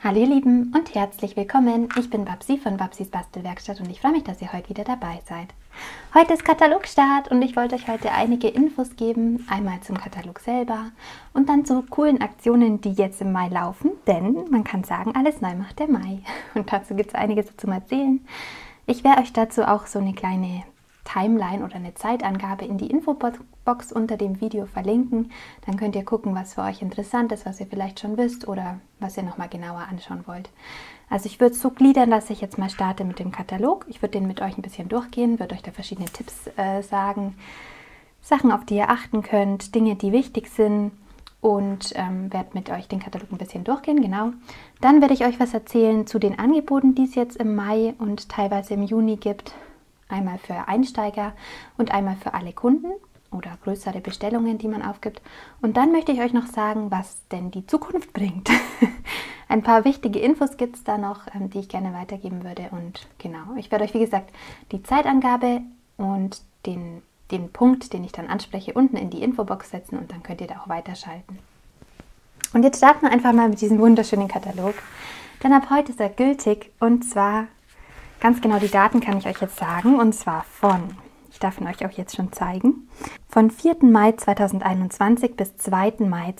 Hallo ihr Lieben und herzlich willkommen. Ich bin Babsi von Babsis Bastelwerkstatt und ich freue mich, dass ihr heute wieder dabei seid. Heute ist Katalogstart und ich wollte euch heute einige Infos geben. Einmal zum Katalog selber und dann zu coolen Aktionen, die jetzt im Mai laufen. Denn man kann sagen, alles neu macht der Mai. Und dazu gibt es einiges zu erzählen. Ich werde euch dazu auch so eine kleine Timeline oder eine Zeitangabe in die Infobox unter dem Video verlinken. Dann könnt ihr gucken, was für euch interessant ist, was ihr vielleicht schon wisst oder was ihr nochmal genauer anschauen wollt. Also ich würde es so gliedern, dass ich jetzt mal starte mit dem Katalog. Ich würde den mit euch ein bisschen durchgehen, würde euch da verschiedene Tipps sagen, Sachen, auf die ihr achten könnt, Dinge, die wichtig sind und werde mit euch den Katalog ein bisschen durchgehen, genau. Dann werde ich euch was erzählen zu den Angeboten, die es jetzt im Mai und teilweise im Juni gibt. Einmal für Einsteiger und einmal für alle Kunden oder größere Bestellungen, die man aufgibt. Und dann möchte ich euch noch sagen, was denn die Zukunft bringt. Ein paar wichtige Infos gibt es da noch, die ich gerne weitergeben würde. Und genau, ich werde euch wie gesagt die Zeitangabe und den Punkt, den ich dann anspreche, unten in die Infobox setzen und dann könnt ihr da auch weiterschalten. Und jetzt starten wir einfach mal mit diesem wunderschönen Katalog. Denn ab heute ist er gültig und zwar ganz genau die Daten kann ich euch jetzt sagen, und zwar ich darf ihn euch auch jetzt schon zeigen, von 4. Mai 2021 bis 2. Mai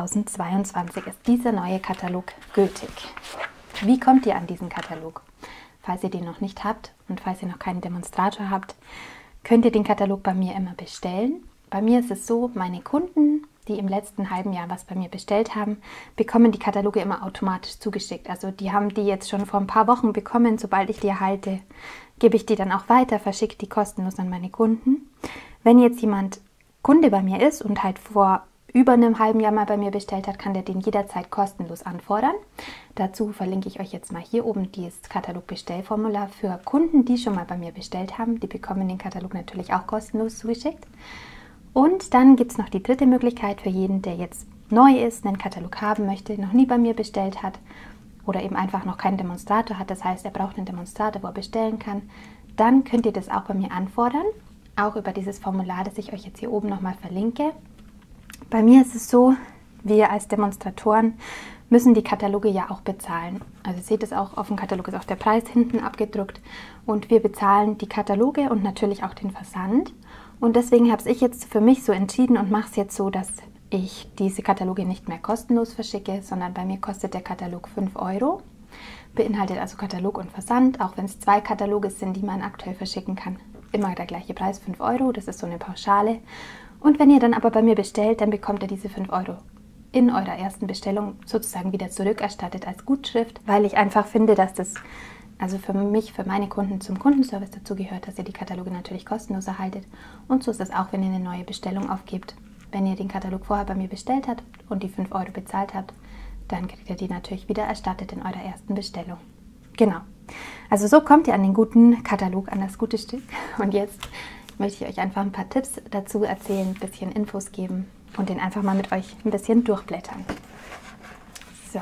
2022 ist dieser neue Katalog gültig. Wie kommt ihr an diesen Katalog? Falls ihr den noch nicht habt und falls ihr noch keinen Demonstrator habt, könnt ihr den Katalog bei mir immer bestellen. Bei mir ist es so, meine Kunden, die im letzten halben Jahr was bei mir bestellt haben, bekommen die Kataloge immer automatisch zugeschickt. Also die haben die jetzt schon vor ein paar Wochen bekommen. Sobald ich die erhalte, gebe ich die dann auch weiter, verschicke die kostenlos an meine Kunden. Wenn jetzt jemand Kunde bei mir ist und halt vor über einem halben Jahr mal bei mir bestellt hat, kann der den jederzeit kostenlos anfordern. Dazu verlinke ich euch jetzt mal hier oben dieses Katalog-Bestellformular für Kunden, die schon mal bei mir bestellt haben. Die bekommen den Katalog natürlich auch kostenlos zugeschickt. Und dann gibt es noch die dritte Möglichkeit für jeden, der jetzt neu ist, einen Katalog haben möchte, noch nie bei mir bestellt hat oder eben einfach noch keinen Demonstrator hat. Das heißt, er braucht einen Demonstrator, wo er bestellen kann. Dann könnt ihr das auch bei mir anfordern, auch über dieses Formular, das ich euch jetzt hier oben nochmal verlinke. Bei mir ist es so, wir als Demonstratoren müssen die Kataloge ja auch bezahlen. Also ihr seht es auch, auf dem Katalog ist auch der Preis hinten abgedruckt und wir bezahlen die Kataloge und natürlich auch den Versand. Und deswegen habe ich jetzt für mich so entschieden und mache es jetzt so, dass ich diese Kataloge nicht mehr kostenlos verschicke, sondern bei mir kostet der Katalog 5 €. Beinhaltet also Katalog und Versand, auch wenn es 2 Kataloge sind, die man aktuell verschicken kann. Immer der gleiche Preis, 5 €, das ist so eine Pauschale. Und wenn ihr dann aber bei mir bestellt, dann bekommt ihr diese 5 € in eurer ersten Bestellung sozusagen wieder zurückerstattet als Gutschrift, weil ich einfach finde, dass das also für mich, für meine Kunden zum Kundenservice dazu gehört, dass ihr die Kataloge natürlich kostenlos erhaltet. Und so ist es auch, wenn ihr eine neue Bestellung aufgebt. Wenn ihr den Katalog vorher bei mir bestellt habt und die 5 € bezahlt habt, dann kriegt ihr die natürlich wieder erstattet in eurer ersten Bestellung. Genau. Also so kommt ihr an den guten Katalog, an das gute Stück. Und jetzt möchte ich euch einfach ein paar Tipps dazu erzählen, ein bisschen Infos geben und den einfach mal mit euch ein bisschen durchblättern. So.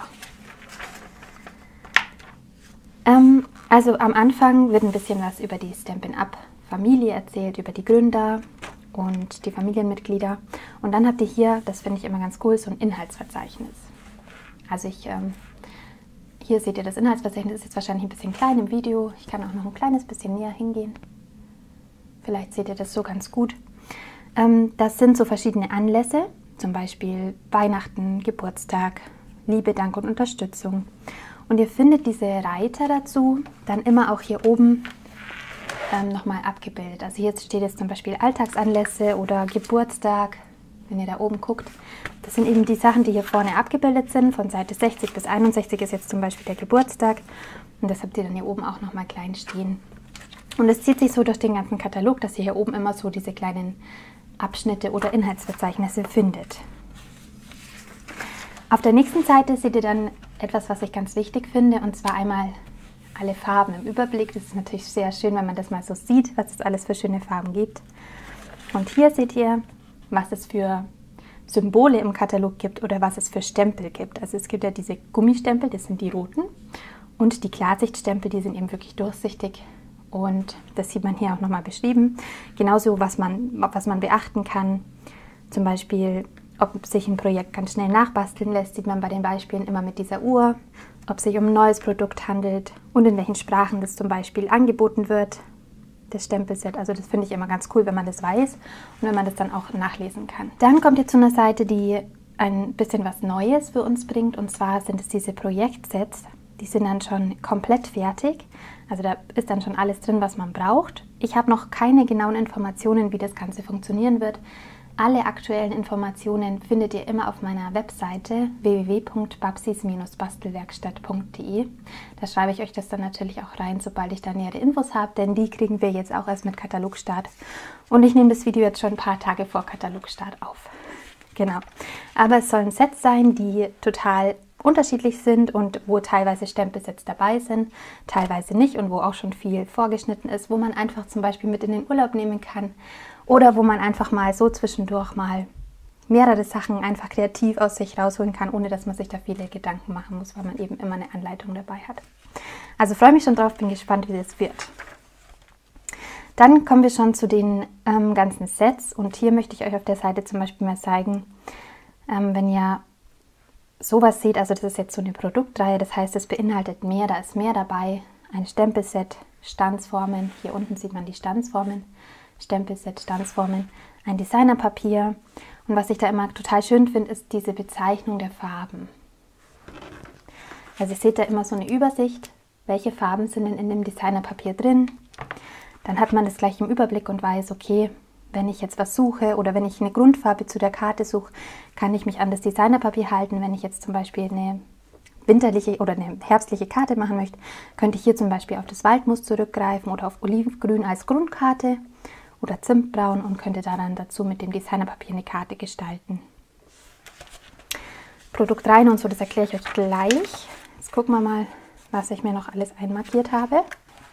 Also am Anfang wird ein bisschen was über die Stampin' Up! Familie erzählt, über die Gründer und die Familienmitglieder. Und dann habt ihr hier, das finde ich immer ganz cool, so ein Inhaltsverzeichnis. Also hier seht ihr das Inhaltsverzeichnis, ist jetzt wahrscheinlich ein bisschen klein im Video. Ich kann auch noch ein kleines bisschen näher hingehen. Vielleicht seht ihr das so ganz gut. Das sind so verschiedene Anlässe, zum Beispiel Weihnachten, Geburtstag, Liebe, Dank und Unterstützung. Und ihr findet diese Reiter dazu dann immer auch hier oben nochmal abgebildet. Also hier steht jetzt zum Beispiel Alltagsanlässe oder Geburtstag, wenn ihr da oben guckt. Das sind eben die Sachen, die hier vorne abgebildet sind. Von Seite 60 bis 61 ist jetzt zum Beispiel der Geburtstag. Und das habt ihr dann hier oben auch nochmal klein stehen. Und es zieht sich so durch den ganzen Katalog, dass ihr hier oben immer so diese kleinen Abschnitte oder Inhaltsverzeichnisse findet. Auf der nächsten Seite seht ihr dann etwas, was ich ganz wichtig finde, und zwar einmal alle Farben im Überblick. Das ist natürlich sehr schön, wenn man das mal so sieht, was es alles für schöne Farben gibt. Und hier seht ihr, was es für Symbole im Katalog gibt oder was es für Stempel gibt. Also es gibt ja diese Gummistempel, das sind die roten, und die Klarsichtstempel, die sind eben wirklich durchsichtig. Und das sieht man hier auch nochmal beschrieben. Genauso, was man beachten kann, zum Beispiel ob sich ein Projekt ganz schnell nachbasteln lässt, sieht man bei den Beispielen immer mit dieser Uhr. ob es sich um ein neues Produkt handelt und in welchen Sprachen das zum Beispiel angeboten wird, das Stempelset. Also das finde ich immer ganz cool, wenn man das weiß und wenn man das dann auch nachlesen kann. Dann kommt ihr zu einer Seite, die ein bisschen was Neues für uns bringt, und zwar sind es diese Projektsets. Die sind dann schon komplett fertig, also da ist dann schon alles drin, was man braucht. Ich habe noch keine genauen Informationen, wie das Ganze funktionieren wird. Alle aktuellen Informationen findet ihr immer auf meiner Webseite www.babsis-bastelwerkstatt.de. Da schreibe ich euch das dann natürlich auch rein, sobald ich da nähere Infos habe, denn die kriegen wir jetzt auch erst mit Katalogstart. Und ich nehme das Video jetzt schon ein paar Tage vor Katalogstart auf. Genau, aber es sollen Sets sein, die total unterschiedlich sind und wo teilweise Stempelsets dabei sind, teilweise nicht und wo auch schon viel vorgeschnitten ist, wo man einfach zum Beispiel mit in den Urlaub nehmen kann oder wo man einfach mal so zwischendurch mal mehrere Sachen einfach kreativ aus sich rausholen kann, ohne dass man sich da viele Gedanken machen muss, weil man eben immer eine Anleitung dabei hat. Also freue mich schon drauf, bin gespannt, wie das wird. Dann kommen wir schon zu den ganzen Sets und hier möchte ich euch auf der Seite zum Beispiel mal zeigen, wenn ihr sowas seht, also das ist jetzt so eine Produktreihe, das heißt, es beinhaltet mehr, da ist mehr dabei, ein Stempelset, Stanzformen, hier unten sieht man die Stanzformen, Stempelset, Stanzformen, ein Designerpapier und was ich da immer total schön finde, ist diese Bezeichnung der Farben. Also ihr seht da immer so eine Übersicht, welche Farben sind denn in dem Designerpapier drin, dann hat man das gleich im Überblick und weiß, okay, wenn ich jetzt was suche oder wenn ich eine Grundfarbe zu der Karte suche, kann ich mich an das Designerpapier halten. Wenn ich jetzt zum Beispiel eine winterliche oder eine herbstliche Karte machen möchte, könnte ich hier zum Beispiel auf das Waldmoos zurückgreifen oder auf Olivgrün als Grundkarte oder Zimtbraun und könnte da dann dazu mit dem Designerpapier eine Karte gestalten. Produktreihen und so, das erkläre ich euch gleich. Jetzt gucken wir mal, was ich mir noch alles einmarkiert habe.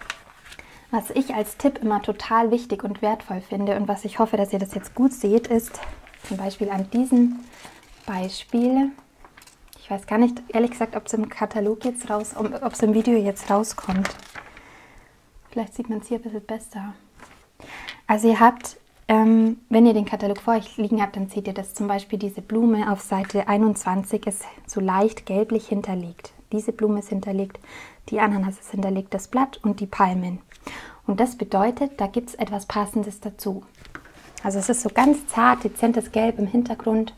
Was ich als Tipp immer total wichtig und wertvoll finde und was ich hoffe, dass ihr das jetzt gut seht, ist zum Beispiel an diesem Beispiel, ich weiß gar nicht, ehrlich gesagt, ob es im Katalog jetzt ob es im Video jetzt rauskommt. Vielleicht sieht man es hier ein bisschen besser. Also ihr habt, wenn ihr den Katalog vor euch liegen habt, dann seht ihr, dass zum Beispiel diese Blume auf Seite 21 ist so leicht gelblich hinterlegt. Diese Blume ist hinterlegt, die Ananas ist hinterlegt, das Blatt und die Palmen. Und das bedeutet, da gibt es etwas Passendes dazu. Also es ist so ganz zart, dezentes Gelb im Hintergrund.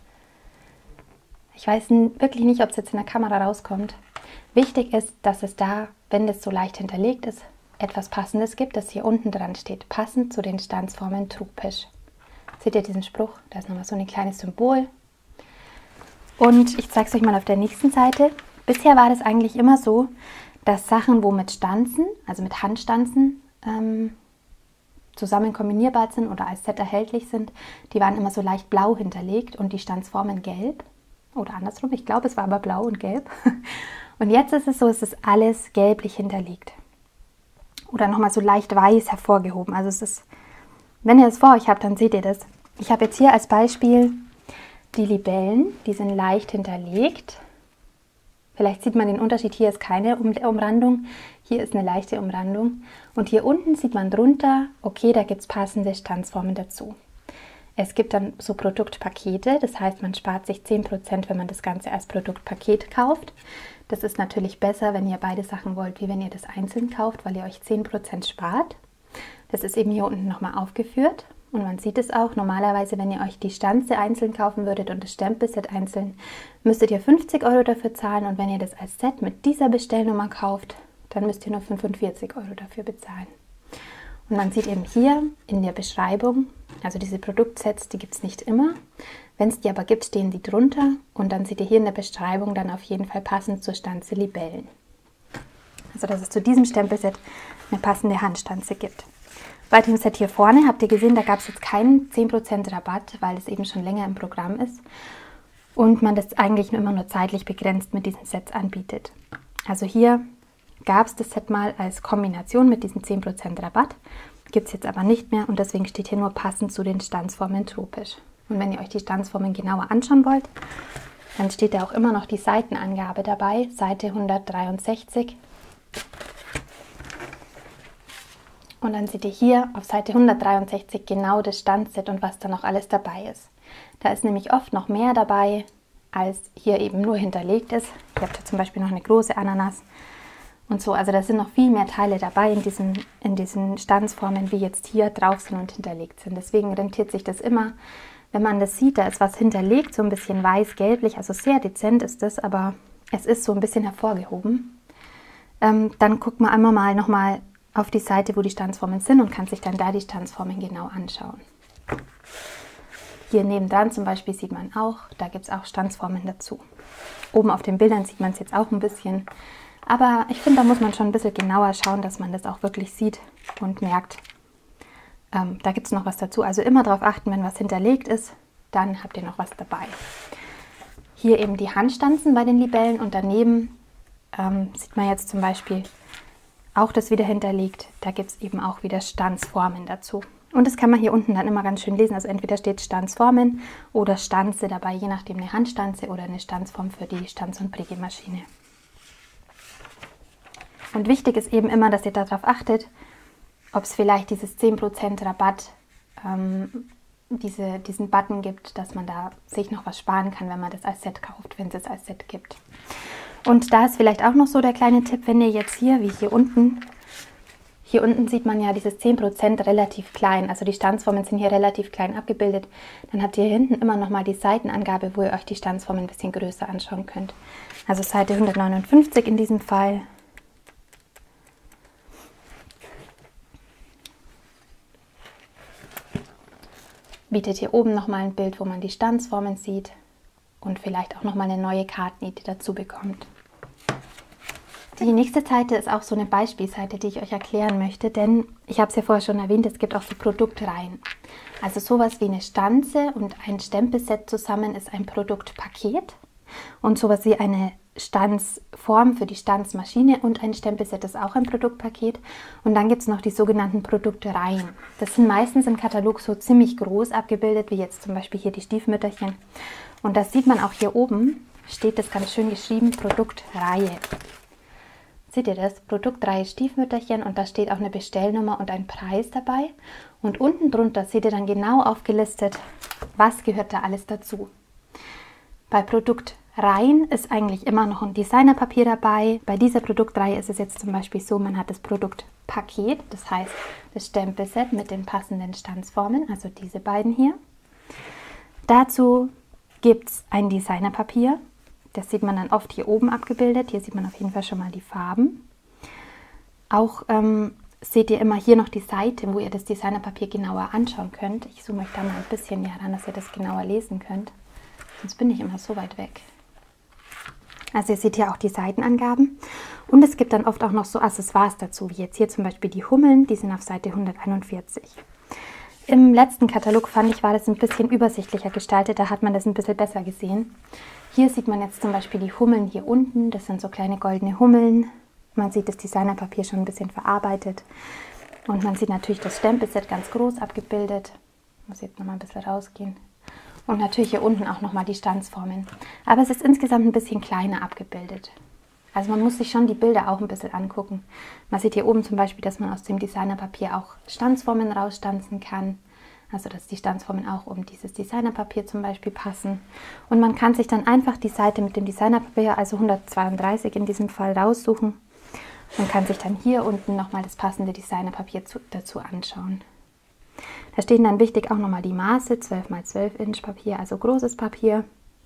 Ich weiß wirklich nicht, ob es jetzt in der Kamera rauskommt. Wichtig ist, dass es da, wenn das so leicht hinterlegt ist, etwas Passendes gibt, das hier unten dran steht. Passend zu den Stanzformen tropisch. Seht ihr diesen Spruch? Da ist nochmal so ein kleines Symbol. Und ich zeige es euch mal auf der nächsten Seite. Bisher war das eigentlich immer so, dass Sachen, wo mit Stanzen, also mit Handstanzen, zusammen kombinierbar sind oder als Set erhältlich sind, die waren immer so leicht blau hinterlegt und die Stanzformen gelb. Oder andersrum, ich glaube, es war aber blau und gelb. Und jetzt ist es so, es ist alles gelblich hinterlegt. Oder nochmal so leicht weiß hervorgehoben. Also es ist, wenn ihr es vor euch habt, dann seht ihr das. Ich habe jetzt hier als Beispiel die Libellen, die sind leicht hinterlegt. Vielleicht sieht man den Unterschied, hier ist keine Umrandung, hier ist eine leichte Umrandung. Und hier unten sieht man drunter, okay, da gibt es passende Stanzformen dazu. Es gibt dann so Produktpakete, das heißt, man spart sich 10%, wenn man das Ganze als Produktpaket kauft. Das ist natürlich besser, wenn ihr beide Sachen wollt, wie wenn ihr das einzeln kauft, weil ihr euch 10% spart. Das ist eben hier unten nochmal aufgeführt. Und man sieht es auch, normalerweise, wenn ihr euch die Stanze einzeln kaufen würdet und das Stempelset einzeln, müsstet ihr 50 € dafür zahlen. Und wenn ihr das als Set mit dieser Bestellnummer kauft, dann müsst ihr nur 45 € dafür bezahlen. Und man sieht eben hier in der Beschreibung, also diese Produktsets, die gibt es nicht immer. Wenn es die aber gibt, stehen die drunter. Und dann seht ihr hier in der Beschreibung dann auf jeden Fall passend zur Stanze Libellen. Also dass es zu diesem Stempelset eine passende Handstanze gibt. Bei dem Set hier vorne habt ihr gesehen, da gab es jetzt keinen 10% Rabatt, weil es eben schon länger im Programm ist und man das eigentlich immer nur zeitlich begrenzt mit diesen Sets anbietet. Also hier gab es das Set mal als Kombination mit diesem 10% Rabatt, gibt es jetzt aber nicht mehr und deswegen steht hier nur passend zu den Stanzformen tropisch. Und wenn ihr euch die Stanzformen genauer anschauen wollt, dann steht da auch immer noch die Seitenangabe dabei, Seite 163. Und dann seht ihr hier auf Seite 163 genau das Stanzset und was da noch alles dabei ist. Da ist nämlich oft noch mehr dabei, als hier eben nur hinterlegt ist. Ihr habt ja zum Beispiel noch eine große Ananas und so. Also da sind noch viel mehr Teile dabei in diesen Stanzformen, wie jetzt hier drauf sind und hinterlegt sind. Deswegen rentiert sich das immer, wenn man das sieht, da ist was hinterlegt, so ein bisschen weiß-gelblich, also sehr dezent ist das, aber es ist so ein bisschen hervorgehoben. Dann guckt man einmal mal nochmal auf die Seite, wo die Stanzformen sind und kann sich dann da die Stanzformen genau anschauen. Hier nebendran zum Beispiel sieht man auch, da gibt es auch Stanzformen dazu. Oben auf den Bildern sieht man es jetzt auch ein bisschen, aber ich finde, da muss man schon ein bisschen genauer schauen, dass man das auch wirklich sieht und merkt. Da gibt es noch was dazu. Also immer darauf achten, wenn was hinterlegt ist, dann habt ihr noch was dabei. Hier eben die Handstanzen bei den Libellen und daneben sieht man jetzt zum Beispiel auch das wieder hinterlegt. Da gibt es eben auch wieder Stanzformen dazu. Und das kann man hier unten dann immer ganz schön lesen. Also entweder steht Stanzformen oder Stanze dabei, je nachdem eine Handstanze oder eine Stanzform für die Stanz- und Prägemaschine. Und wichtig ist eben immer, dass ihr darauf achtet, ob es vielleicht dieses 10% Rabatt, diesen Button gibt, dass man da sich noch was sparen kann, wenn man das als Set kauft, wenn es es als Set gibt. Und da ist vielleicht auch noch so der kleine Tipp, wenn ihr jetzt hier, wie hier unten sieht man ja dieses 10% relativ klein, also die Stanzformen sind hier relativ klein abgebildet, dann habt ihr hier hinten immer noch mal die Seitenangabe, wo ihr euch die Stanzformen ein bisschen größer anschauen könnt. Also Seite 159 in diesem Fall. Bietet hier oben nochmal ein Bild, wo man die Stanzformen sieht und vielleicht auch nochmal eine neue Kartenidee dazu bekommt. Die nächste Seite ist auch so eine Beispielseite, die ich euch erklären möchte, denn ich habe es ja vorher schon erwähnt, es gibt auch so Produktreihen. Also sowas wie eine Stanze und ein Stempelset zusammen ist ein Produktpaket und sowas wie eine Stanzform für die Stanzmaschine und ein Stempelset ist auch ein Produktpaket. Und dann gibt es noch die sogenannten Produktreihen. Das sind meistens im Katalog so ziemlich groß abgebildet, wie jetzt zum Beispiel hier die Stiefmütterchen. Und das sieht man auch hier oben, steht das ganz schön geschrieben, Produktreihe. Seht ihr das? Produktreihe Stiefmütterchen und da steht auch eine Bestellnummer und ein Preis dabei. Und unten drunter seht ihr dann genau aufgelistet, was gehört da alles dazu. Bei Produktreihen ist eigentlich immer noch ein Designerpapier dabei. Bei dieser Produktreihe ist es jetzt zum Beispiel so, man hat das Produktpaket, das heißt das Stempelset mit den passenden Stanzformen, also diese beiden hier. Dazu gibt es ein Designerpapier, das sieht man dann oft hier oben abgebildet. Hier sieht man auf jeden Fall schon mal die Farben. Auch seht ihr immer hier noch die Seite, wo ihr das Designerpapier genauer anschauen könnt. Ich zoome euch da mal ein bisschen näher ran, dass ihr das genauer lesen könnt. Sonst bin ich immer so weit weg. Also ihr seht hier auch die Seitenangaben. Und es gibt dann oft auch noch so Accessoires dazu, wie jetzt hier zum Beispiel die Hummeln, die sind auf Seite 141. Im letzten Katalog, fand ich, war das ein bisschen übersichtlicher gestaltet, da hat man das ein bisschen besser gesehen. Hier sieht man jetzt zum Beispiel die Hummeln hier unten, das sind so kleine goldene Hummeln. Man sieht das Designerpapier schon ein bisschen verarbeitet. Und man sieht natürlich das Stempelset ganz groß abgebildet. Muss jetzt nochmal ein bisschen rausgehen. Und natürlich hier unten auch nochmal die Stanzformen. Aber es ist insgesamt ein bisschen kleiner abgebildet. Also man muss sich schon die Bilder auch ein bisschen angucken. Man sieht hier oben zum Beispiel, dass man aus dem Designerpapier auch Stanzformen rausstanzen kann. Also dass die Stanzformen auch um dieses Designerpapier zum Beispiel passen. Und man kann sich dann einfach die Seite mit dem Designerpapier, also 132 in diesem Fall, raussuchen. Man kann sich dann hier unten nochmal das passende Designerpapier dazu anschauen. Da stehen dann wichtig auch nochmal die Maße, 12 x 12 Inch Papier, also großes Papier.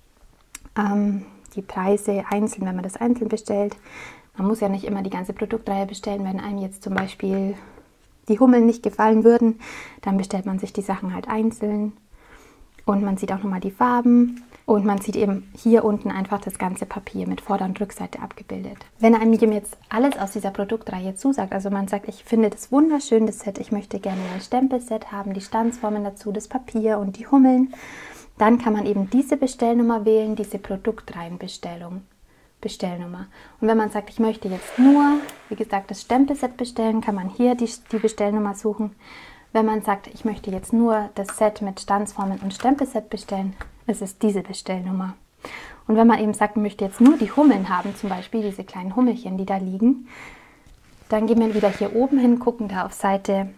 Die Preise einzeln, wenn man das einzeln bestellt. Man muss ja nicht immer die ganze Produktreihe bestellen, wenn einem jetzt zum Beispiel die Hummeln nicht gefallen würden, dann bestellt man sich die Sachen halt einzeln. Und man sieht auch nochmal die Farben und man sieht eben hier unten einfach das ganze Papier mit Vorder- und Rückseite abgebildet. Wenn einem jetzt alles aus dieser Produktreihe zusagt, also man sagt, ich finde das wunderschön, das Set, ich möchte gerne ein Stempelset haben, die Stanzformen dazu, das Papier und die Hummeln, dann kann man eben diese Bestellnummer wählen, diese Produktreihenbestellnummer. Und wenn man sagt, ich möchte jetzt nur, wie gesagt, das Stempelset bestellen, kann man hier die Bestellnummer suchen. Wenn man sagt, ich möchte jetzt nur das Set mit Stanzformen und Stempelset bestellen, ist es diese Bestellnummer. Und wenn man eben sagt, man möchte jetzt nur die Hummeln haben, zum Beispiel diese kleinen Hummelchen, die da liegen, dann gehen wir wieder hier oben hin, gucken da auf Seite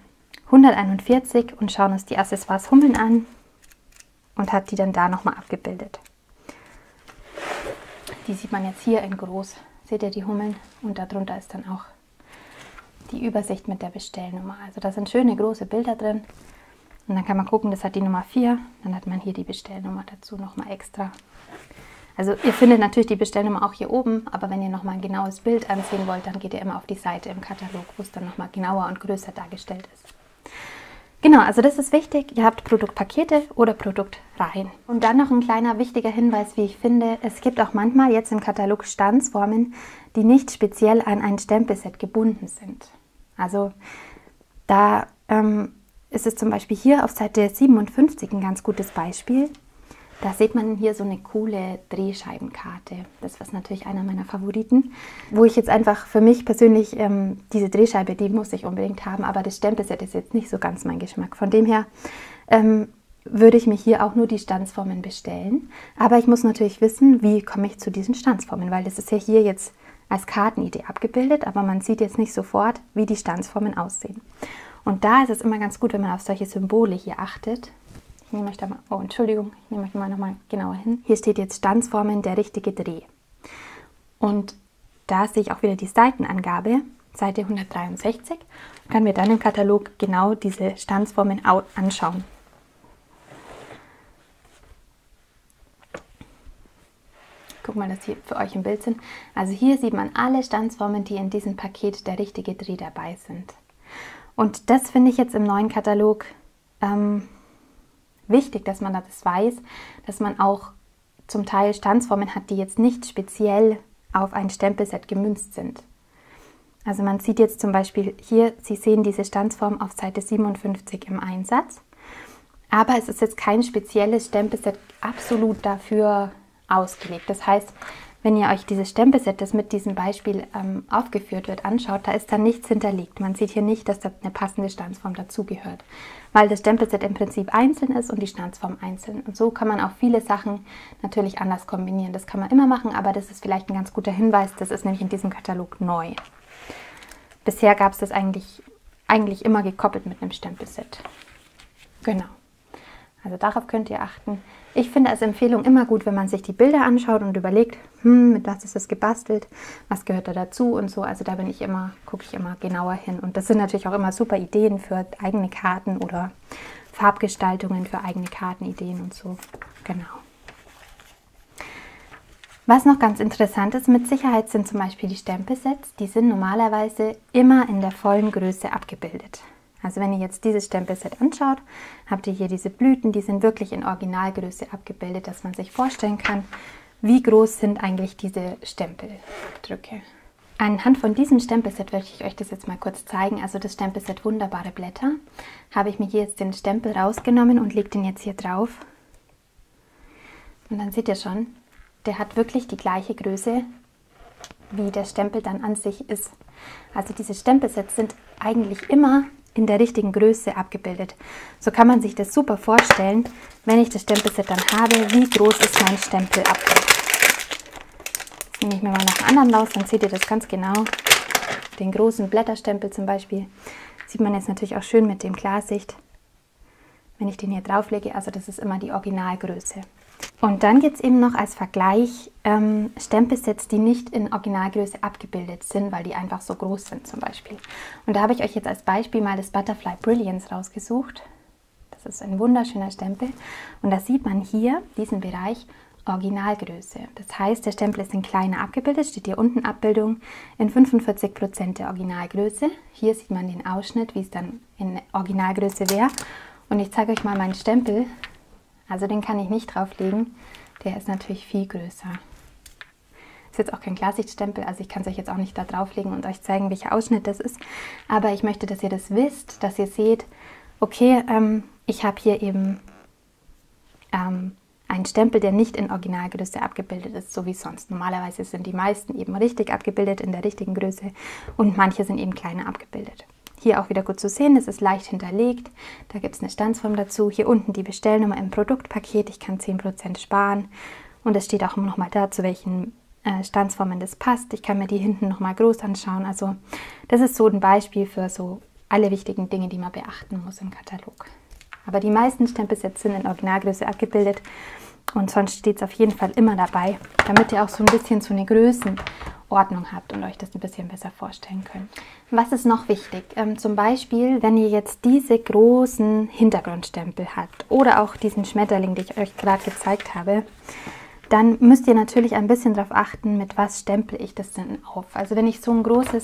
141 und schauen uns die Accessoires Hummeln an und hat die dann da nochmal abgebildet. Die sieht man jetzt hier in groß. Seht ihr die Hummeln? Und darunter ist dann auch die Übersicht mit der Bestellnummer. Also da sind schöne große Bilder drin. Und dann kann man gucken, das hat die Nummer 4. Dann hat man hier die Bestellnummer dazu nochmal extra. Also ihr findet natürlich die Bestellnummer auch hier oben, aber wenn ihr nochmal ein genaues Bild ansehen wollt, dann geht ihr immer auf die Seite im Katalog, wo es dann nochmal genauer und größer dargestellt ist. Genau, also das ist wichtig. Ihr habt Produktpakete oder Produktreihen. Und dann noch ein kleiner wichtiger Hinweis, wie ich finde. Es gibt auch manchmal jetzt im Katalog Stanzformen, die nicht speziell an ein Stempelset gebunden sind. Also da ist es zum Beispiel hier auf Seite 57 ein ganz gutes Beispiel. Da sieht man hier so eine coole Drehscheibenkarte. Das ist natürlich einer meiner Favoriten, wo ich jetzt einfach für mich persönlich diese Drehscheibe, die muss ich unbedingt haben, aber das Stempelset ist jetzt nicht so ganz mein Geschmack. Von dem her würde ich mir hier auch nur die Stanzformen bestellen. Aber ich muss natürlich wissen, wie komme ich zu diesen Stanzformen, weil das ist ja hier jetzt als Kartenidee abgebildet, aber man sieht jetzt nicht sofort, wie die Stanzformen aussehen. Und da ist es immer ganz gut, wenn man auf solche Symbole hier achtet. Ich nehme euch da mal, oh Entschuldigung, ich nehme euch mal nochmal genauer hin. Hier steht jetzt Stanzformen, der richtige Dreh. Und da sehe ich auch wieder die Seitenangabe, Seite 163, und kann mir dann im Katalog genau diese Stanzformen anschauen. Guck mal, dass hier für euch im Bild sind. Also hier sieht man alle Stanzformen, die in diesem Paket der richtige Dreh dabei sind. Und das finde ich jetzt im neuen Katalog wichtig, dass man das weiß, dass man auch zum Teil Stanzformen hat, die jetzt nicht speziell auf ein Stempelset gemünzt sind. Also man sieht jetzt zum Beispiel hier, Sie sehen diese Stanzform auf Seite 57 im Einsatz, aber es ist jetzt kein spezielles Stempelset absolut dafür ausgelegt. Das heißt, wenn ihr euch dieses Stempelset, das mit diesem Beispiel aufgeführt wird, anschaut, da ist dann nichts hinterlegt. Man sieht hier nicht, dass da eine passende Stanzform dazugehört, weil das Stempelset im Prinzip einzeln ist und die Stanzform einzeln. Und so kann man auch viele Sachen natürlich anders kombinieren. Das kann man immer machen, aber das ist vielleicht ein ganz guter Hinweis. Das ist nämlich in diesem Katalog neu. Bisher gab es das eigentlich immer gekoppelt mit einem Stempelset. Genau. Also darauf könnt ihr achten. Ich finde als Empfehlung immer gut, wenn man sich die Bilder anschaut und überlegt, mit was ist das gebastelt, was gehört da dazu und so. Also da gucke ich immer genauer hin. Und das sind natürlich auch immer super Ideen für eigene Karten oder Farbgestaltungen für eigene Kartenideen und so. Genau. Was noch ganz interessant ist, mit Sicherheit sind zum Beispiel die Stempelsets, die sind normalerweise immer in der vollen Größe abgebildet. Also wenn ihr jetzt dieses Stempelset anschaut, habt ihr hier diese Blüten, die sind wirklich in Originalgröße abgebildet, dass man sich vorstellen kann, wie groß sind eigentlich diese Stempelabdrücke. Anhand von diesem Stempelset möchte ich euch das jetzt mal kurz zeigen. Also das Stempelset Wunderbare Blätter, habe ich mir hier jetzt den Stempel rausgenommen und lege den jetzt hier drauf. Und dann seht ihr schon, der hat wirklich die gleiche Größe, wie der Stempel dann an sich ist. Also diese Stempelsets sind eigentlich immer in der richtigen Größe abgebildet. So kann man sich das super vorstellen, wenn ich das Stempelset dann habe, wie groß ist mein Stempelabdruck. Jetzt nehme ich mir mal noch einen anderen raus, dann seht ihr das ganz genau. Den großen Blätterstempel zum Beispiel sieht man jetzt natürlich auch schön mit dem Klarsicht, wenn ich den hier drauflege. Also das ist immer die Originalgröße. Und dann gibt es eben noch als Vergleich Stempelsets, die nicht in Originalgröße abgebildet sind, weil die einfach so groß sind zum Beispiel. Und da habe ich euch jetzt als Beispiel mal das Butterfly Brilliance rausgesucht. Das ist ein wunderschöner Stempel. Und da sieht man hier diesen Bereich Originalgröße. Das heißt, der Stempel ist in kleiner abgebildet, steht hier unten Abbildung in 45% der Originalgröße. Hier sieht man den Ausschnitt, wie es dann in Originalgröße wäre. Und ich zeige euch mal meinen Stempel. Also den kann ich nicht drauflegen, der ist natürlich viel größer. Ist jetzt auch kein Klarsichtstempel, also ich kann es euch jetzt auch nicht da drauflegen und euch zeigen, welcher Ausschnitt das ist. Aber ich möchte, dass ihr das wisst, dass ihr seht, okay, ich habe hier eben einen Stempel, der nicht in Originalgröße abgebildet ist, so wie sonst. Normalerweise sind die meisten eben richtig abgebildet, in der richtigen Größe, und manche sind eben kleiner abgebildet. Hier auch wieder gut zu sehen, es ist leicht hinterlegt, da gibt es eine Stanzform dazu. Hier unten die Bestellnummer im Produktpaket, ich kann 10% sparen. Und es steht auch immer nochmal da, zu welchen Stanzformen das passt. Ich kann mir die hinten nochmal groß anschauen. Also das ist so ein Beispiel für so alle wichtigen Dinge, die man beachten muss im Katalog. Aber die meisten Stempelsets sind in Originalgröße abgebildet. Und sonst steht es auf jeden Fall immer dabei, damit ihr auch so ein bisschen so eine Größenordnung habt und euch das ein bisschen besser vorstellen könnt. Was ist noch wichtig? Zum Beispiel, wenn ihr jetzt diese großen Hintergrundstempel habt oder auch diesen Schmetterling, den ich euch gerade gezeigt habe, dann müsst ihr natürlich ein bisschen darauf achten, mit was stempel ich das denn auf. Also wenn ich so einen großen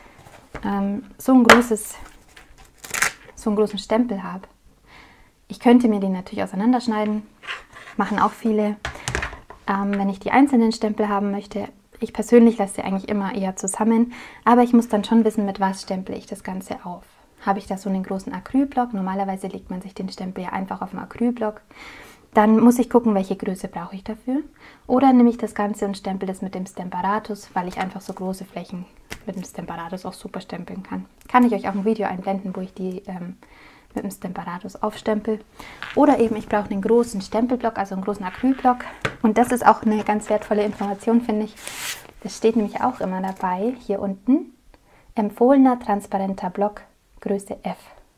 Stempel habe, ich könnte mir den natürlich auseinanderschneiden, machen auch viele, wenn ich die einzelnen Stempel haben möchte. Ich persönlich lasse sie eigentlich immer eher zusammen, aber ich muss dann schon wissen, mit was stempel ich das Ganze auf. Habe ich da so einen großen Acrylblock, normalerweise legt man sich den Stempel ja einfach auf den Acrylblock, dann muss ich gucken, welche Größe brauche ich dafür. Oder nehme ich das Ganze und stempel das mit dem Stemparatus, weil ich einfach so große Flächen mit dem Stemparatus auch super stempeln kann. Kann ich euch auch ein Video einblenden, wo ich die mit dem Stemparatus aufstempel. Oder eben, ich brauche einen großen Stempelblock, also einen großen Acrylblock. Und das ist auch eine ganz wertvolle Information, finde ich. Das steht nämlich auch immer dabei, hier unten. Empfohlener transparenter Block, Größe F.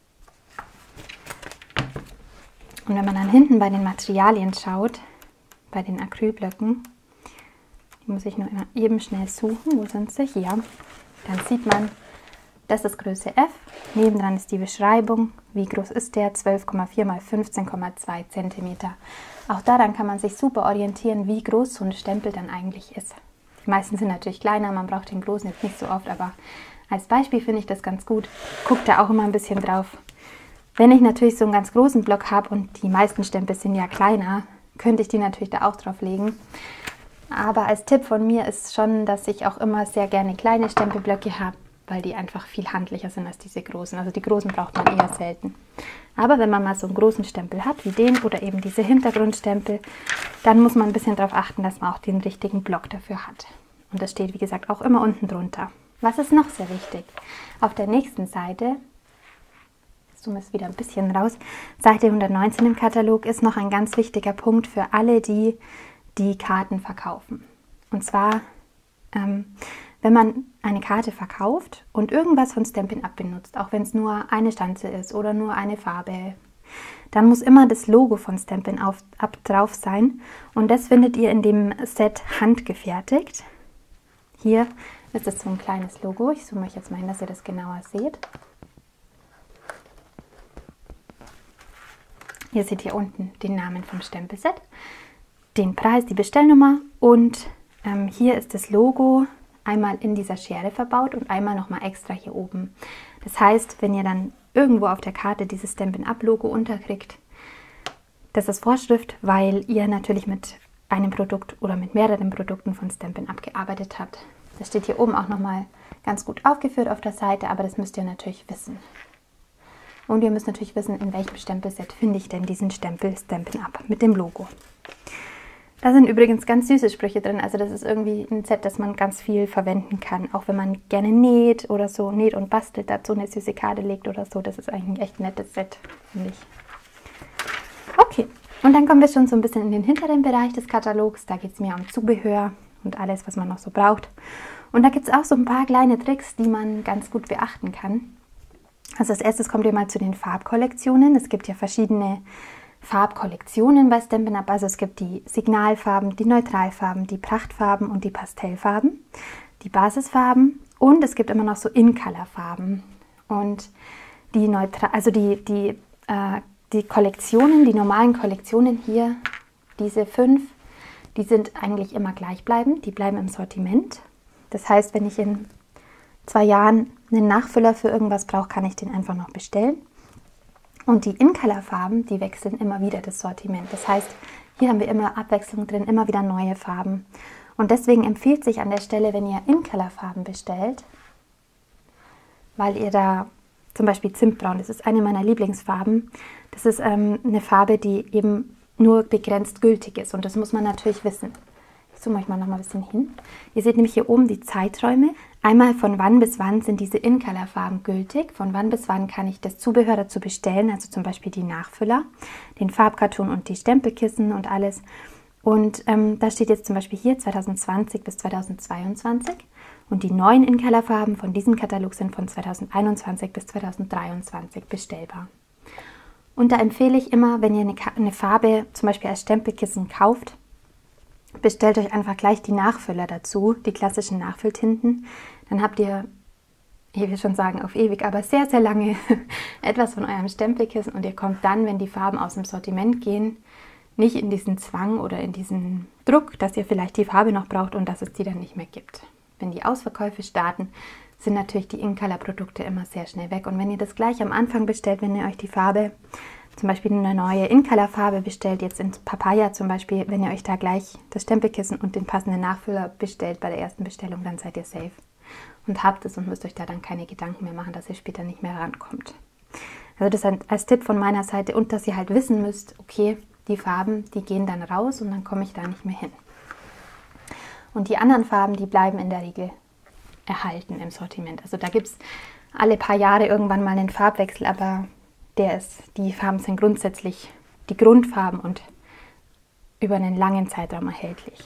Und wenn man dann hinten bei den Materialien schaut, bei den Acrylblöcken, die muss ich nur eben schnell suchen, wo sind sie? Hier. Dann sieht man, das ist Größe F. Nebendran ist die Beschreibung. Wie groß ist der? 12,4 mal 15,2 cm. Auch daran kann man sich super orientieren, wie groß so ein Stempel dann eigentlich ist. Die meisten sind natürlich kleiner, man braucht den großen jetzt nicht so oft, aber als Beispiel finde ich das ganz gut. Guckt da auch immer ein bisschen drauf. Wenn ich natürlich so einen ganz großen Block habe und die meisten Stempel sind ja kleiner, könnte ich die natürlich da auch drauf legen. Aber als Tipp von mir ist schon, dass ich auch immer sehr gerne kleine Stempelblöcke habe, weil die einfach viel handlicher sind als diese großen. Also die großen braucht man eher selten. Aber wenn man mal so einen großen Stempel hat, wie den oder eben diese Hintergrundstempel, dann muss man ein bisschen darauf achten, dass man auch den richtigen Block dafür hat. Und das steht, wie gesagt, auch immer unten drunter. Was ist noch sehr wichtig? Auf der nächsten Seite, ich zoome es wieder ein bisschen raus, Seite 119 im Katalog ist noch ein ganz wichtiger Punkt für alle, die die Karten verkaufen. Und zwar, wenn man eine Karte verkauft und irgendwas von Stampin' Up benutzt, auch wenn es nur eine Stanze ist oder nur eine Farbe, dann muss immer das Logo von Stampin' Up drauf sein. Und das findet ihr in dem Set handgefertigt. Hier ist es so ein kleines Logo. Ich zoome euch jetzt mal hin, dass ihr das genauer seht. Ihr seht hier unten den Namen vom Stempelset, den Preis, die Bestellnummer und hier ist das Logo einmal in dieser Schere verbaut und einmal nochmal extra hier oben. Das heißt, wenn ihr dann irgendwo auf der Karte dieses Stampin' Up Logo unterkriegt, das ist Vorschrift, weil ihr natürlich mit einem Produkt oder mit mehreren Produkten von Stampin' Up gearbeitet habt. Das steht hier oben auch nochmal ganz gut aufgeführt auf der Seite, aber das müsst ihr natürlich wissen. Und ihr müsst natürlich wissen, in welchem Stempelset finde ich denn diesen Stempel Stampin' Up mit dem Logo. Da sind übrigens ganz süße Sprüche drin, also das ist irgendwie ein Set, das man ganz viel verwenden kann, auch wenn man gerne näht oder so, näht und bastelt, dazu eine süße Karte legt oder so, das ist eigentlich ein echt nettes Set, finde ich. Okay, und dann kommen wir schon so ein bisschen in den hinteren Bereich des Katalogs, da geht es mir um Zubehör und alles, was man noch so braucht. Und da gibt es auch so ein paar kleine Tricks, die man ganz gut beachten kann. Also als erstes kommt ihr mal zu den Farbkollektionen. Es gibt ja verschiedene Farbkollektionen bei Stampin' Up. Also es gibt die Signalfarben, die Neutralfarben, die Prachtfarben und die Pastellfarben, die Basisfarben und es gibt immer noch so In-Color-Farben. Und die Kollektionen, die normalen Kollektionen hier, diese 5, die sind eigentlich immer gleichbleibend, die bleiben im Sortiment. Das heißt, wenn ich in 2 Jahren einen Nachfüller für irgendwas brauche, kann ich den einfach noch bestellen. Und die In-Color-Farben, die wechseln immer wieder das Sortiment. Das heißt, hier haben wir immer Abwechslung drin, immer wieder neue Farben. Und deswegen empfiehlt sich an der Stelle, wenn ihr In-Color-Farben bestellt, weil ihr da zum Beispiel Zimtbraun, das ist eine meiner Lieblingsfarben, das ist eine Farbe, die eben nur begrenzt gültig ist. Und das muss man natürlich wissen. Ich zoome euch mal noch mal ein bisschen hin. Ihr seht nämlich hier oben die Zeiträume. Einmal von wann bis wann sind diese In-Color-Farben gültig, von wann bis wann kann ich das Zubehör dazu bestellen, also zum Beispiel die Nachfüller, den Farbkarton und die Stempelkissen und alles. Und da steht jetzt zum Beispiel hier 2020 bis 2022 und die neuen In-Color-Farben von diesem Katalog sind von 2021 bis 2023 bestellbar. Und da empfehle ich immer, wenn ihr eine Farbe zum Beispiel als Stempelkissen kauft, bestellt euch einfach gleich die Nachfüller dazu, die klassischen Nachfülltinten. Dann habt ihr, ich will schon sagen auf ewig, aber sehr, sehr lange etwas von eurem Stempelkissen und ihr kommt dann, wenn die Farben aus dem Sortiment gehen, nicht in diesen Zwang oder in diesen Druck, dass ihr vielleicht die Farbe noch braucht und dass es die dann nicht mehr gibt. Wenn die Ausverkäufe starten, sind natürlich die InColor-Produkte immer sehr schnell weg. Und wenn ihr das gleich am Anfang bestellt, wenn ihr euch die Farbe, zum Beispiel eine neue InColor-Farbe bestellt, jetzt in Papaya zum Beispiel, wenn ihr euch da gleich das Stempelkissen und den passenden Nachfüller bestellt bei der ersten Bestellung, dann seid ihr safe und habt es und müsst euch da dann keine Gedanken mehr machen, dass ihr später nicht mehr rankommt. Also das als Tipp von meiner Seite und dass ihr halt wissen müsst, okay, die Farben, die gehen dann raus und dann komme ich da nicht mehr hin. Und die anderen Farben, die bleiben in der Regel erhalten im Sortiment. Also da gibt es alle paar Jahre irgendwann mal einen Farbwechsel, aber die Farben sind grundsätzlich die Grundfarben und über einen langen Zeitraum erhältlich.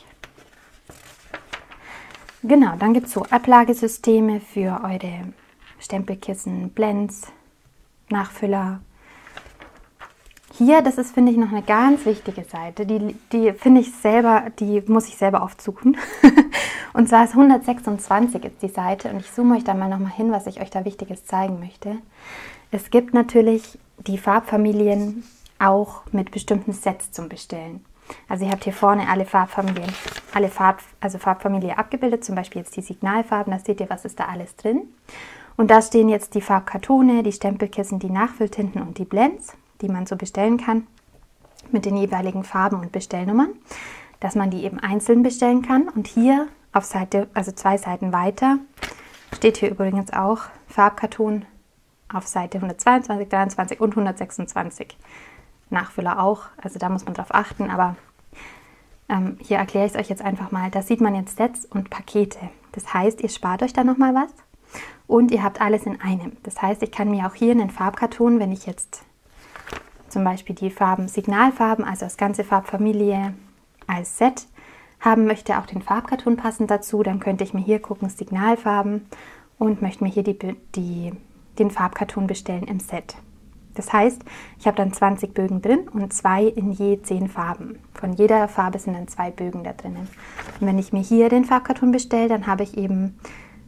Genau, dann gibt es so Ablagesysteme für eure Stempelkissen, Blends, Nachfüller. Hier, das ist, finde ich, noch eine ganz wichtige Seite, die finde ich selber, die muss ich selber aufsuchen. Und zwar ist 126 ist die Seite und ich zoome euch da mal nochmal hin, was ich euch da Wichtiges zeigen möchte. Es gibt natürlich die Farbfamilien auch mit bestimmten Sets zum Bestellen. Also ihr habt hier vorne alle Farbfamilien, Farbfamilie abgebildet, zum Beispiel jetzt die Signalfarben, da seht ihr, was ist da alles drin. Und da stehen jetzt die Farbkartone, die Stempelkissen, die Nachfülltinten und die Blends, die man so bestellen kann, mit den jeweiligen Farben und Bestellnummern, dass man die eben einzeln bestellen kann. Und hier auf Seite, also 2 Seiten weiter, steht hier übrigens auch Farbkarton auf Seite 122, 23 und 126. Nachfüller auch, also da muss man drauf achten, aber hier erkläre ich es euch jetzt einfach mal. Da sieht man jetzt Sets und Pakete. Das heißt, ihr spart euch da nochmal was und ihr habt alles in einem. Das heißt, ich kann mir auch hier einen Farbkarton, wenn ich jetzt zum Beispiel die Farben Signalfarben, also das ganze Farbfamilie als Set haben möchte, auch den Farbkarton passend dazu, dann könnte ich mir hier gucken, Signalfarben und möchte mir hier den Farbkarton bestellen im Set. Das heißt, ich habe dann 20 Bögen drin und 2 in je 10 Farben. Von jeder Farbe sind dann 2 Bögen da drinnen. Und wenn ich mir hier den Farbkarton bestelle, dann habe ich eben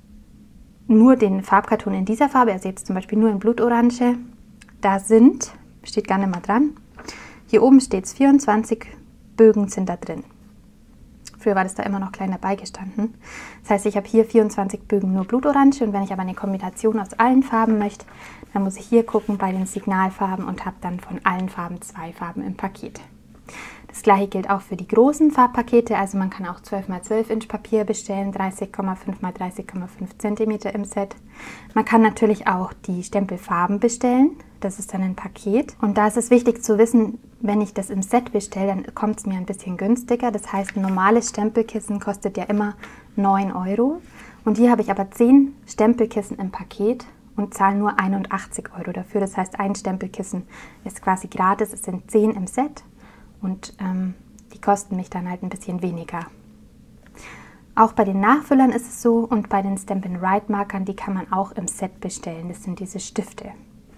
nur den Farbkarton in dieser Farbe, also jetzt zum Beispiel nur in Blutorange. Da steht gar nicht mal dran, hier oben steht es, 24 Bögen sind da drin. Früher war das da immer noch klein dabei gestanden. Das heißt, ich habe hier 24 Bögen nur Blutorange und wenn ich aber eine Kombination aus allen Farben möchte, dann muss ich hier gucken bei den Signalfarben und habe dann von allen Farben 2 Farben im Paket. Das gleiche gilt auch für die großen Farbpakete, also man kann auch 12×12 Inch Papier bestellen, 30,5×30,5 cm im Set. Man kann natürlich auch die Stempelfarben bestellen, das ist dann ein Paket. Und da ist es wichtig zu wissen, wenn ich das im Set bestelle, dann kommt es mir ein bisschen günstiger. Das heißt, ein normales Stempelkissen kostet ja immer 9 € und hier habe ich aber 10 Stempelkissen im Paket und zahle nur 81 € dafür. Das heißt, ein Stempelkissen ist quasi gratis, es sind 10 im Set. Und die kosten mich dann halt ein bisschen weniger. Auch bei den Nachfüllern ist es so und bei den Stamp & Write Markern, die kann man auch im Set bestellen. Das sind diese Stifte.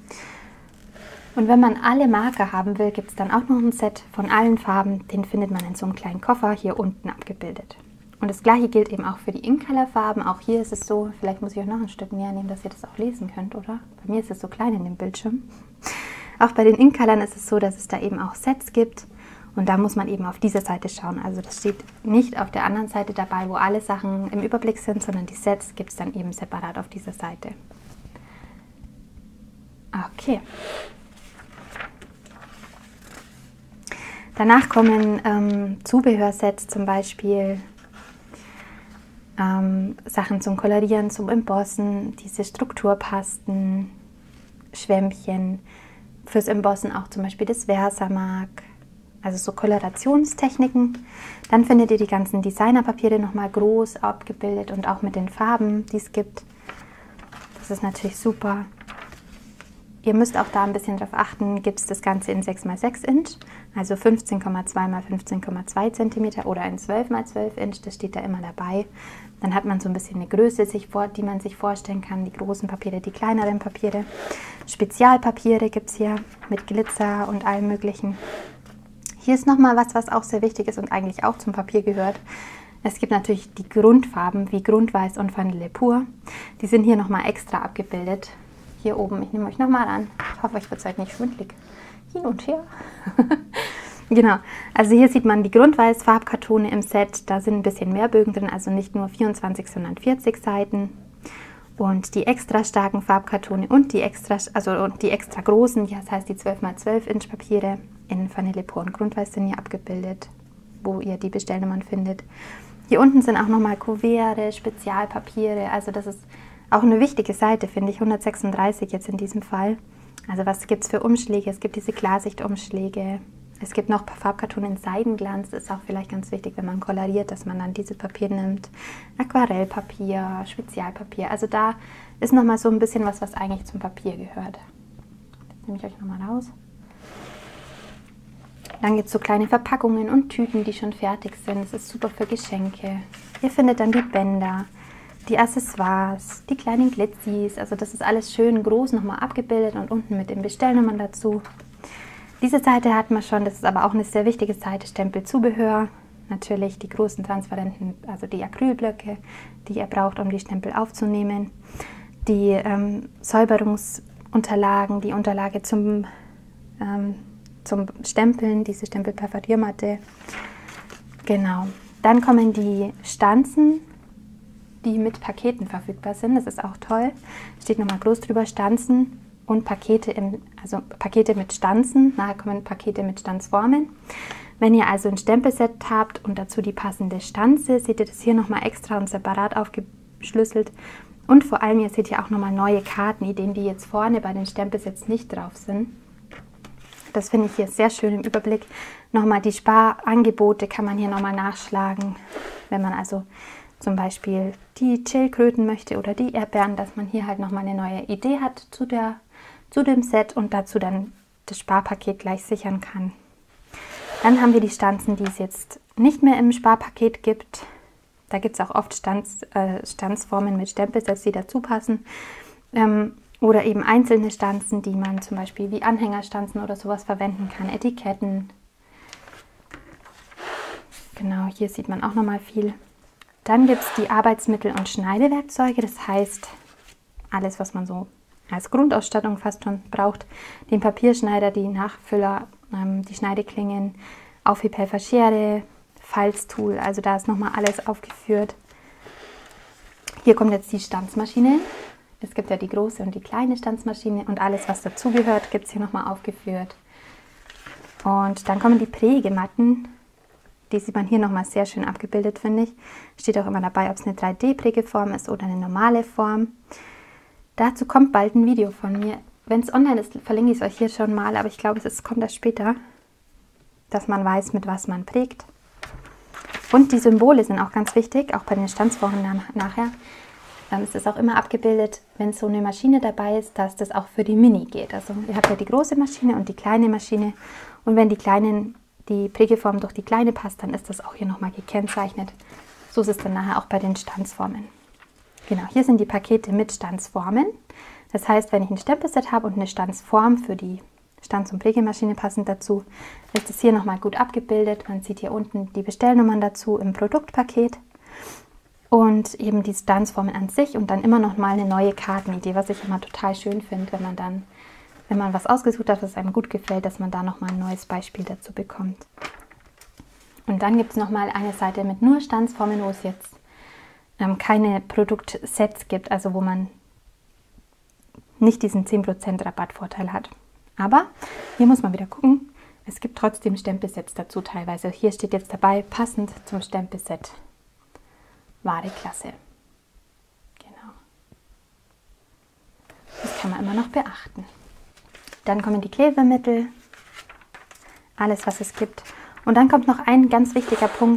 Und wenn man alle Marker haben will, gibt es dann auch noch ein Set von allen Farben. Den findet man in so einem kleinen Koffer hier unten abgebildet. Und das gleiche gilt eben auch für die InColor-Farben. Auch hier ist es so, vielleicht muss ich euch noch ein Stück näher nehmen, dass ihr das auch lesen könnt, oder? Bei mir ist es so klein in dem Bildschirm. Auch bei den InColorn ist es so, dass es da eben auch Sets gibt. Und da muss man eben auf dieser Seite schauen. Also das steht nicht auf der anderen Seite dabei, wo alle Sachen im Überblick sind, sondern die Sets gibt es dann eben separat auf dieser Seite. Okay. Danach kommen Zubehörsets zum Beispiel, Sachen zum Kolorieren, zum Embossen, diese Strukturpasten, Schwämmchen, fürs Embossen auch zum Beispiel das Versamark. Also so Kolorationstechniken. Dann findet ihr die ganzen Designerpapiere nochmal groß abgebildet und auch mit den Farben, die es gibt. Das ist natürlich super. Ihr müsst auch da ein bisschen drauf achten, gibt es das Ganze in 6x6 Inch, also 15,2 x 15,2 cm oder in 12x12 Inch, das steht da immer dabei. Dann hat man so ein bisschen eine Größe, die man sich vorstellen kann, die großen Papiere, die kleineren Papiere. Spezialpapiere gibt es hier mit Glitzer und allem möglichen. Hier ist nochmal was auch sehr wichtig ist und eigentlich auch zum Papier gehört. Es gibt natürlich die Grundfarben wie Grundweiß und Vanille pur. Die sind hier nochmal extra abgebildet. Hier oben, ich nehme euch nochmal an. Ich hoffe, euch wird es heute nicht schwindelig. Hin und her. Genau, also hier sieht man die Grundweiß-Farbkartone im Set. Da sind ein bisschen mehr Bögen drin, also nicht nur 24, sondern 40 Seiten. Und die extra starken Farbkartone und die extra großen, das heißt die 12x12 Inch Papiere in Vanille pur und Grundweiß sind hier abgebildet, wo ihr die Bestellnummern findet. Hier unten sind auch nochmal Kuverte, Spezialpapiere, also das ist auch eine wichtige Seite, finde ich, 136 jetzt in diesem Fall. Also was gibt es für Umschläge? Es gibt diese Klarsichtumschläge. Es gibt noch Farbkarton in Seidenglanz. Das ist auch vielleicht ganz wichtig, wenn man koloriert, dass man dann dieses Papier nimmt. Aquarellpapier, Spezialpapier. Also da ist nochmal so ein bisschen was eigentlich zum Papier gehört. Das nehme ich euch nochmal raus. Dann gibt es so kleine Verpackungen und Tüten, die schon fertig sind. Das ist super für Geschenke. Ihr findet dann die Bänder, die Accessoires, die kleinen Glitzis, also das ist alles schön groß nochmal abgebildet und unten mit den Bestellnummern dazu. Diese Seite hatten wir schon, das ist aber auch eine sehr wichtige Seite, Stempelzubehör. Natürlich die großen transparenten, also die Acrylblöcke, die ihr braucht, um die Stempel aufzunehmen. Die Säuberungsunterlagen, die Unterlage zum Stempeln, diese Stempelperforiermatte. Genau. Dann kommen die Stanzen, die mit Paketen verfügbar sind. Das ist auch toll. Steht nochmal groß drüber, Stanzen und Pakete, also Pakete mit Stanzen. Nachher kommen Pakete mit Stanzformen. Wenn ihr also ein Stempelset habt und dazu die passende Stanze, seht ihr das hier nochmal extra und separat aufgeschlüsselt. Und vor allem, ihr seht hier auch nochmal neue Kartenideen, die jetzt vorne bei den Stempelsets nicht drauf sind. Das finde ich hier sehr schön im Überblick. Nochmal die Sparangebote kann man hier nochmal nachschlagen, wenn man also zum Beispiel die Schildkröten möchte oder die Erdbeeren, dass man hier halt nochmal eine neue Idee hat zu dem Set und dazu dann das Sparpaket gleich sichern kann. Dann haben wir die Stanzen, die es jetzt nicht mehr im Sparpaket gibt. Da gibt es auch oft Stanzformen mit Stempelsets, die dazu passen. Oder eben einzelne Stanzen, die man zum Beispiel wie Anhängerstanzen oder sowas verwenden kann. Etiketten. Genau, hier sieht man auch nochmal viel. Dann gibt es die Arbeitsmittel und Schneidewerkzeuge, das heißt alles, was man so als Grundausstattung fast schon braucht. Den Papierschneider, die Nachfüller, die Schneideklingen, Aufhebhelfer, Schere, Falztool, also da ist nochmal alles aufgeführt. Hier kommt jetzt die Stanzmaschine. Es gibt ja die große und die kleine Stanzmaschine und alles, was dazugehört, gibt es hier nochmal aufgeführt. Und dann kommen die Prägematten. Die sieht man hier nochmal sehr schön abgebildet, finde ich. Steht auch immer dabei, ob es eine 3D-Prägeform ist oder eine normale Form. Dazu kommt bald ein Video von mir. Wenn es online ist, verlinke ich es euch hier schon mal, aber ich glaube, es kommt erst später, dass man weiß, mit was man prägt. Und die Symbole sind auch ganz wichtig, auch bei den Stanzformen nachher. Ist es auch immer abgebildet, wenn so eine Maschine dabei ist, dass das auch für die Mini geht. Also ihr habt ja die große Maschine und die kleine Maschine. Und wenn die Prägeform durch die kleine passt, dann ist das auch hier nochmal gekennzeichnet. So ist es dann nachher auch bei den Stanzformen. Genau, hier sind die Pakete mit Stanzformen. Das heißt, wenn ich ein Stempelset habe und eine Stanzform für die Stanz- und Prägemaschine passend dazu, ist es hier nochmal gut abgebildet. Man sieht hier unten die Bestellnummern dazu im Produktpaket und eben die Stanzformen an sich und dann immer noch mal eine neue Kartenidee, was ich immer total schön finde, wenn man was ausgesucht hat, was einem gut gefällt, dass man da nochmal ein neues Beispiel dazu bekommt. Und dann gibt es nochmal eine Seite mit nur Stanzformen, wo es jetzt keine Produktsets gibt, also wo man nicht diesen 10% Rabattvorteil hat. Aber hier muss man wieder gucken, es gibt trotzdem Stempelsets dazu teilweise. Hier steht jetzt dabei, passend zum Stempelset. Wahre Klasse. Genau. Das kann man immer noch beachten. Dann kommen die Klebemittel, alles was es gibt. Und dann kommt noch ein ganz wichtiger Punkt,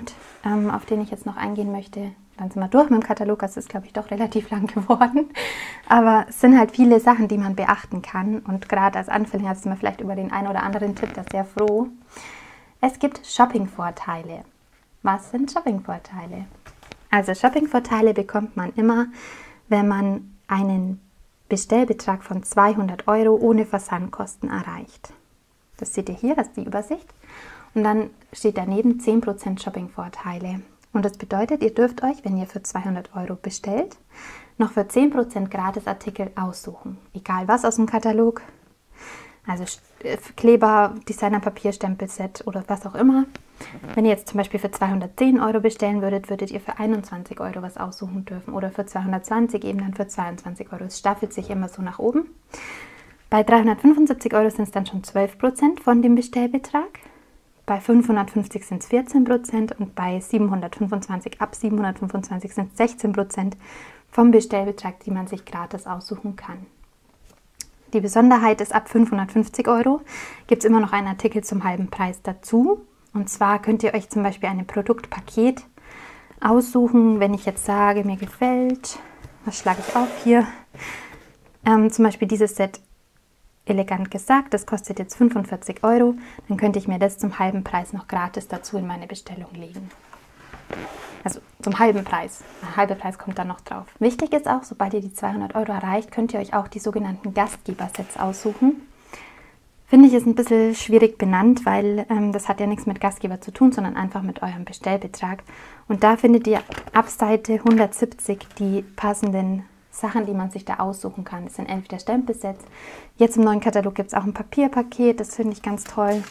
auf den ich jetzt noch eingehen möchte. Dann sind wir durch mit dem Katalog, das ist, glaube ich, doch relativ lang geworden. Aber es sind halt viele Sachen, die man beachten kann. Und gerade als Anfänger ist man vielleicht über den einen oder anderen Tipp da sehr froh. Es gibt Shopping-Vorteile. Was sind Shopping-Vorteile? Also Shopping-Vorteile bekommt man immer, wenn man einen Bestellbetrag von 200 € ohne Versandkosten erreicht. Das seht ihr hier, das ist die Übersicht. Und dann steht daneben 10% Shopping-Vorteile. Und das bedeutet, ihr dürft euch, wenn ihr für 200 € bestellt, noch für 10% Gratisartikel aussuchen. Egal was aus dem Katalog, also Kleber, Designerpapier, Stempelset oder was auch immer. Wenn ihr jetzt zum Beispiel für 210 € bestellen würdet, würdet ihr für 21 € was aussuchen dürfen oder für 220 eben dann für 22 €. Es staffelt sich immer so nach oben. Bei 375 € sind es dann schon 12% von dem Bestellbetrag. Bei 550 sind es 14% und bei 725, ab 725 sind es 16% vom Bestellbetrag, die man sich gratis aussuchen kann. Die Besonderheit ist, ab 550 € gibt es immer noch einen Artikel zum halben Preis dazu. Und zwar könnt ihr euch zum Beispiel ein Produktpaket aussuchen. Wenn ich jetzt sage, mir gefällt, was schlage ich auf hier? Zum Beispiel dieses Set elegant gesagt, das kostet jetzt 45 €. Dann könnte ich mir das zum halben Preis noch gratis dazu in meine Bestellung legen. Also zum halben Preis. Der halbe Preis kommt dann noch drauf. Wichtig ist auch, sobald ihr die 200 € erreicht, könnt ihr euch auch die sogenannten Gastgebersets aussuchen. Finde ich, ist ein bisschen schwierig benannt, weil das hat ja nichts mit Gastgeber zu tun, sondern einfach mit eurem Bestellbetrag. Und da findet ihr ab Seite 170 die passenden Sachen, die man sich da aussuchen kann. Das sind entweder Stempelsets. Jetzt im neuen Katalog gibt es auch ein Papierpaket, das finde ich ganz toll.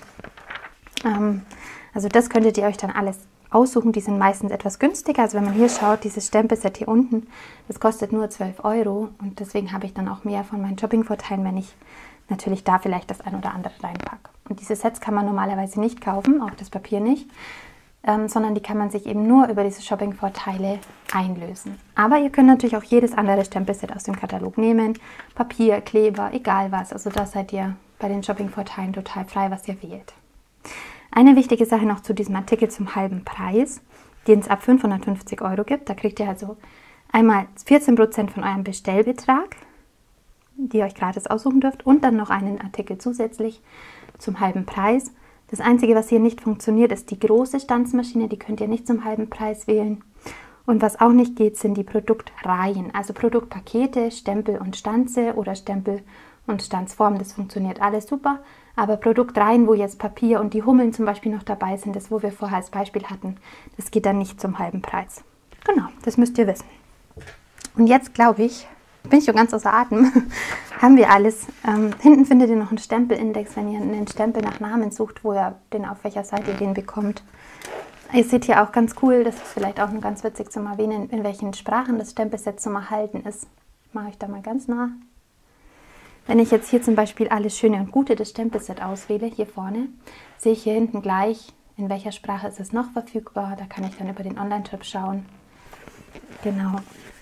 Also das könntet ihr euch dann alles aussuchen. Die sind meistens etwas günstiger. Also wenn man hier schaut, dieses Stempelset hier unten, das kostet nur 12 € und deswegen habe ich dann auch mehr von meinen Shopping-Vorteilen, wenn ich natürlich da vielleicht das ein oder andere reinpacke. Und diese Sets kann man normalerweise nicht kaufen, auch das Papier nicht, sondern die kann man sich eben nur über diese Shopping-Vorteile einlösen. Aber ihr könnt natürlich auch jedes andere Stempelset aus dem Katalog nehmen, Papier, Kleber, egal was. Also da seid ihr bei den Shopping-Vorteilen total frei, was ihr wählt. Eine wichtige Sache noch zu diesem Artikel zum halben Preis, den es ab 550 € gibt. Da kriegt ihr also einmal 14% von eurem Bestellbetrag, die ihr euch gratis aussuchen dürft, und dann noch einen Artikel zusätzlich zum halben Preis. Das Einzige, was hier nicht funktioniert, ist die große Stanzmaschine. Die könnt ihr nicht zum halben Preis wählen. Und was auch nicht geht, sind die Produktreihen, also Produktpakete, Stempel und Stanze oder Stempel und Stanzform. Das funktioniert alles super. Aber Produktreihen, wo jetzt Papier und die Hummeln zum Beispiel noch dabei sind, das, wo wir vorher als Beispiel hatten, das geht dann nicht zum halben Preis. Genau, das müsst ihr wissen. Und jetzt, glaube ich, bin ich schon ganz außer Atem, haben wir alles. Hinten findet ihr noch einen Stempelindex, wenn ihr einen Stempel nach Namen sucht, wo ihr den, auf welcher Seite ihr den bekommt. Ihr seht hier auch ganz cool, das ist vielleicht auch nur ganz witzig zum Erwähnen, in welchen Sprachen das Stempelset zum Erhalten ist. Ich mache euch da mal ganz nah. Wenn ich jetzt hier zum Beispiel alles Schöne und Gute des Stempelset auswähle, hier vorne, sehe ich hier hinten gleich, in welcher Sprache ist es noch verfügbar. Da kann ich dann über den Online-Shop schauen. Genau.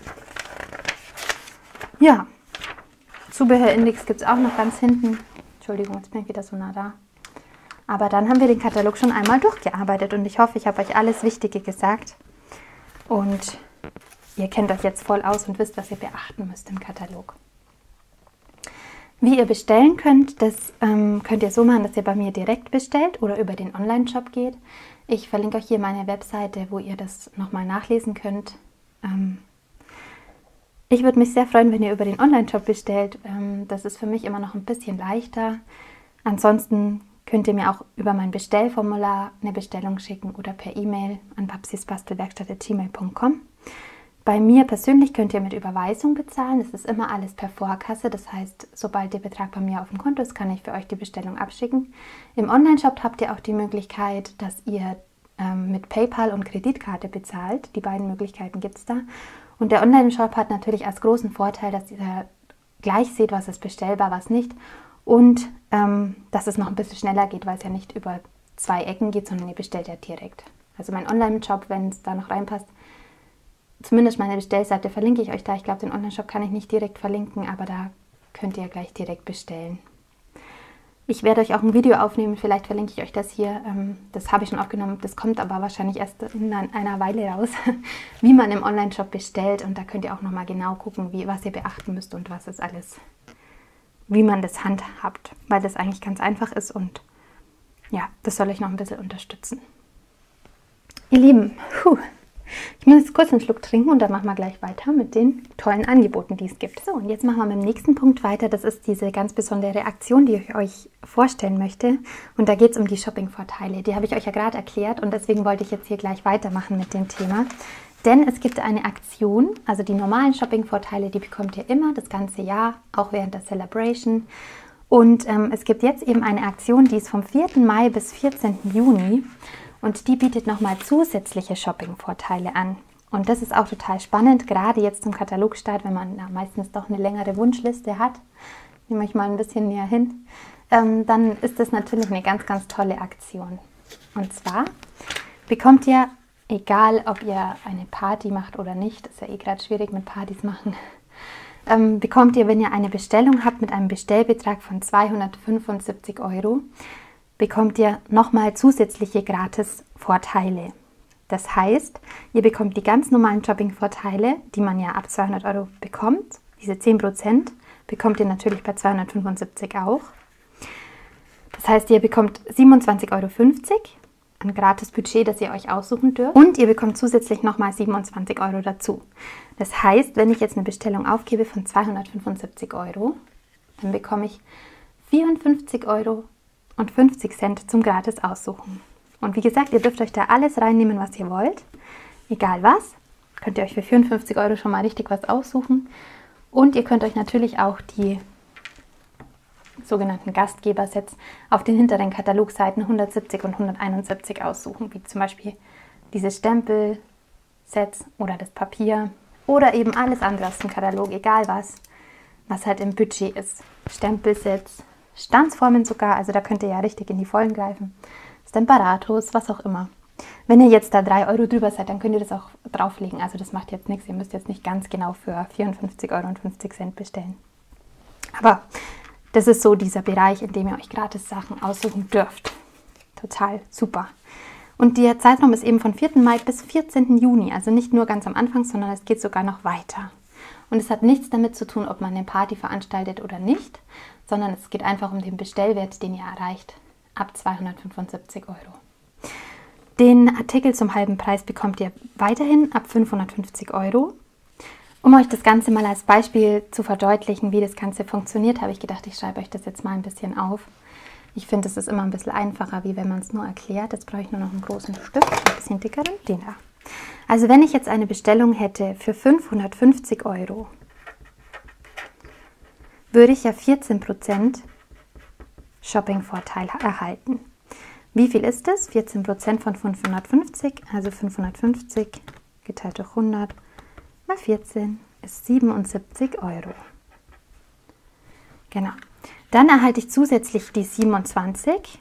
Ja, Zubehörindex gibt es auch noch ganz hinten. Entschuldigung, jetzt bin ich wieder so nah da. Aber dann haben wir den Katalog schon einmal durchgearbeitet und ich hoffe, ich habe euch alles Wichtige gesagt. Und ihr kennt euch jetzt voll aus und wisst, was ihr beachten müsst im Katalog. Wie ihr bestellen könnt, das könnt ihr so machen, dass ihr bei mir direkt bestellt oder über den Online-Shop geht. Ich verlinke euch hier meine Webseite, wo ihr das nochmal nachlesen könnt. Ich würde mich sehr freuen, wenn ihr über den Online-Shop bestellt. Das ist für mich immer noch ein bisschen leichter. Ansonsten könnt ihr mir auch über mein Bestellformular eine Bestellung schicken oder per E-Mail an babsisbastelwerkstatt@gmail.com. Bei mir persönlich könnt ihr mit Überweisung bezahlen. Es ist immer alles per Vorkasse. Das heißt, sobald der Betrag bei mir auf dem Konto ist, kann ich für euch die Bestellung abschicken. Im Online-Shop habt ihr auch die Möglichkeit, dass ihr mit PayPal und Kreditkarte bezahlt. Die beiden Möglichkeiten gibt es da. Und der Online-Shop hat natürlich als großen Vorteil, dass ihr gleich seht, was ist bestellbar, was nicht. Und dass es noch ein bisschen schneller geht, weil es ja nicht über 2 Ecken geht, sondern ihr bestellt ja direkt. Also mein Online-Shop, wenn es da noch reinpasst, zumindest meine Bestellseite verlinke ich euch da. Ich glaube, den Online-Shop kann ich nicht direkt verlinken, aber da könnt ihr gleich direkt bestellen. Ich werde euch auch ein Video aufnehmen, vielleicht verlinke ich euch das hier. Das habe ich schon aufgenommen, das kommt aber wahrscheinlich erst in einer Weile raus, wie man im Online-Shop bestellt. Und da könnt ihr auch nochmal genau gucken, was ihr beachten müsst und was es alles, wie man das handhabt, weil das eigentlich ganz einfach ist und ja, das soll euch noch ein bisschen unterstützen. Ihr Lieben, ich muss jetzt kurz einen Schluck trinken und dann machen wir gleich weiter mit den tollen Angeboten, die es gibt. So, und jetzt machen wir mit dem nächsten Punkt weiter. Das ist diese ganz besondere Aktion, die ich euch vorstellen möchte. Und da geht es um die Shopping-Vorteile. Die habe ich euch ja gerade erklärt und deswegen wollte ich jetzt hier gleich weitermachen mit dem Thema. Denn es gibt eine Aktion, also die normalen Shopping-Vorteile, die bekommt ihr immer das ganze Jahr, auch während der Celebration. Und es gibt jetzt eben eine Aktion, die ist vom 4. Mai bis 14. Juni. Und die bietet nochmal zusätzliche Shopping-Vorteile an. Und das ist auch total spannend, gerade jetzt zum Katalogstart, wenn man meistens doch eine längere Wunschliste hat. Ich nehme euch mal ein bisschen näher hin. Dann ist das natürlich eine ganz, ganz tolle Aktion. Und zwar bekommt ihr, egal ob ihr eine Party macht oder nicht, ist ja eh gerade schwierig mit Partys machen, bekommt ihr, wenn ihr eine Bestellung habt mit einem Bestellbetrag von 275 €, bekommt ihr nochmal zusätzliche Gratis-Vorteile. Das heißt, ihr bekommt die ganz normalen Shopping-Vorteile, die man ja ab 200 € bekommt. Diese 10% bekommt ihr natürlich bei 275 auch. Das heißt, ihr bekommt 27,50 € ein Gratis-Budget, das ihr euch aussuchen dürft. Und ihr bekommt zusätzlich nochmal 27 € dazu. Das heißt, wenn ich jetzt eine Bestellung aufgebe von 275 €, dann bekomme ich 54,50 € zum Gratis aussuchen. Und wie gesagt, ihr dürft euch da alles reinnehmen, was ihr wollt. Egal was. Könnt ihr euch für 54 € schon mal richtig was aussuchen. Und ihr könnt euch natürlich auch die sogenannten Gastgebersets auf den hinteren Katalogseiten 170 und 171 aussuchen. Wie zum Beispiel diese Stempelsets oder das Papier. Oder eben alles andere aus dem Katalog, egal was halt im Budget ist. Stempelsets, Stanzformen sogar, also da könnt ihr ja richtig in die Vollen greifen. Stemperatos, was auch immer. Wenn ihr jetzt da 3 € drüber seid, dann könnt ihr das auch drauflegen. Also das macht jetzt nichts, ihr müsst jetzt nicht ganz genau für 54,50 € bestellen. Aber das ist so dieser Bereich, in dem ihr euch gratis Sachen aussuchen dürft. Total super. Und der Zeitraum ist eben von 4. Mai bis 14. Juni, also nicht nur ganz am Anfang, sondern es geht sogar noch weiter. Und es hat nichts damit zu tun, ob man eine Party veranstaltet oder nicht, sondern es geht einfach um den Bestellwert, den ihr erreicht, ab 275 €. Den Artikel zum halben Preis bekommt ihr weiterhin ab 550 €. Um euch das Ganze mal als Beispiel zu verdeutlichen, wie das Ganze funktioniert, habe ich gedacht, ich schreibe euch das jetzt mal ein bisschen auf. Ich finde, es ist immer ein bisschen einfacher, wie wenn man es nur erklärt. Jetzt brauche ich nur noch einen großen Stift, ein bisschen dickeren, den da. Also wenn ich jetzt eine Bestellung hätte für 550 €, würde ich ja 14% Shopping-Vorteil erhalten. Wie viel ist das? 14% von 550, also 550 geteilt durch 100 mal 14 ist 77 €. Genau. Dann erhalte ich zusätzlich die 27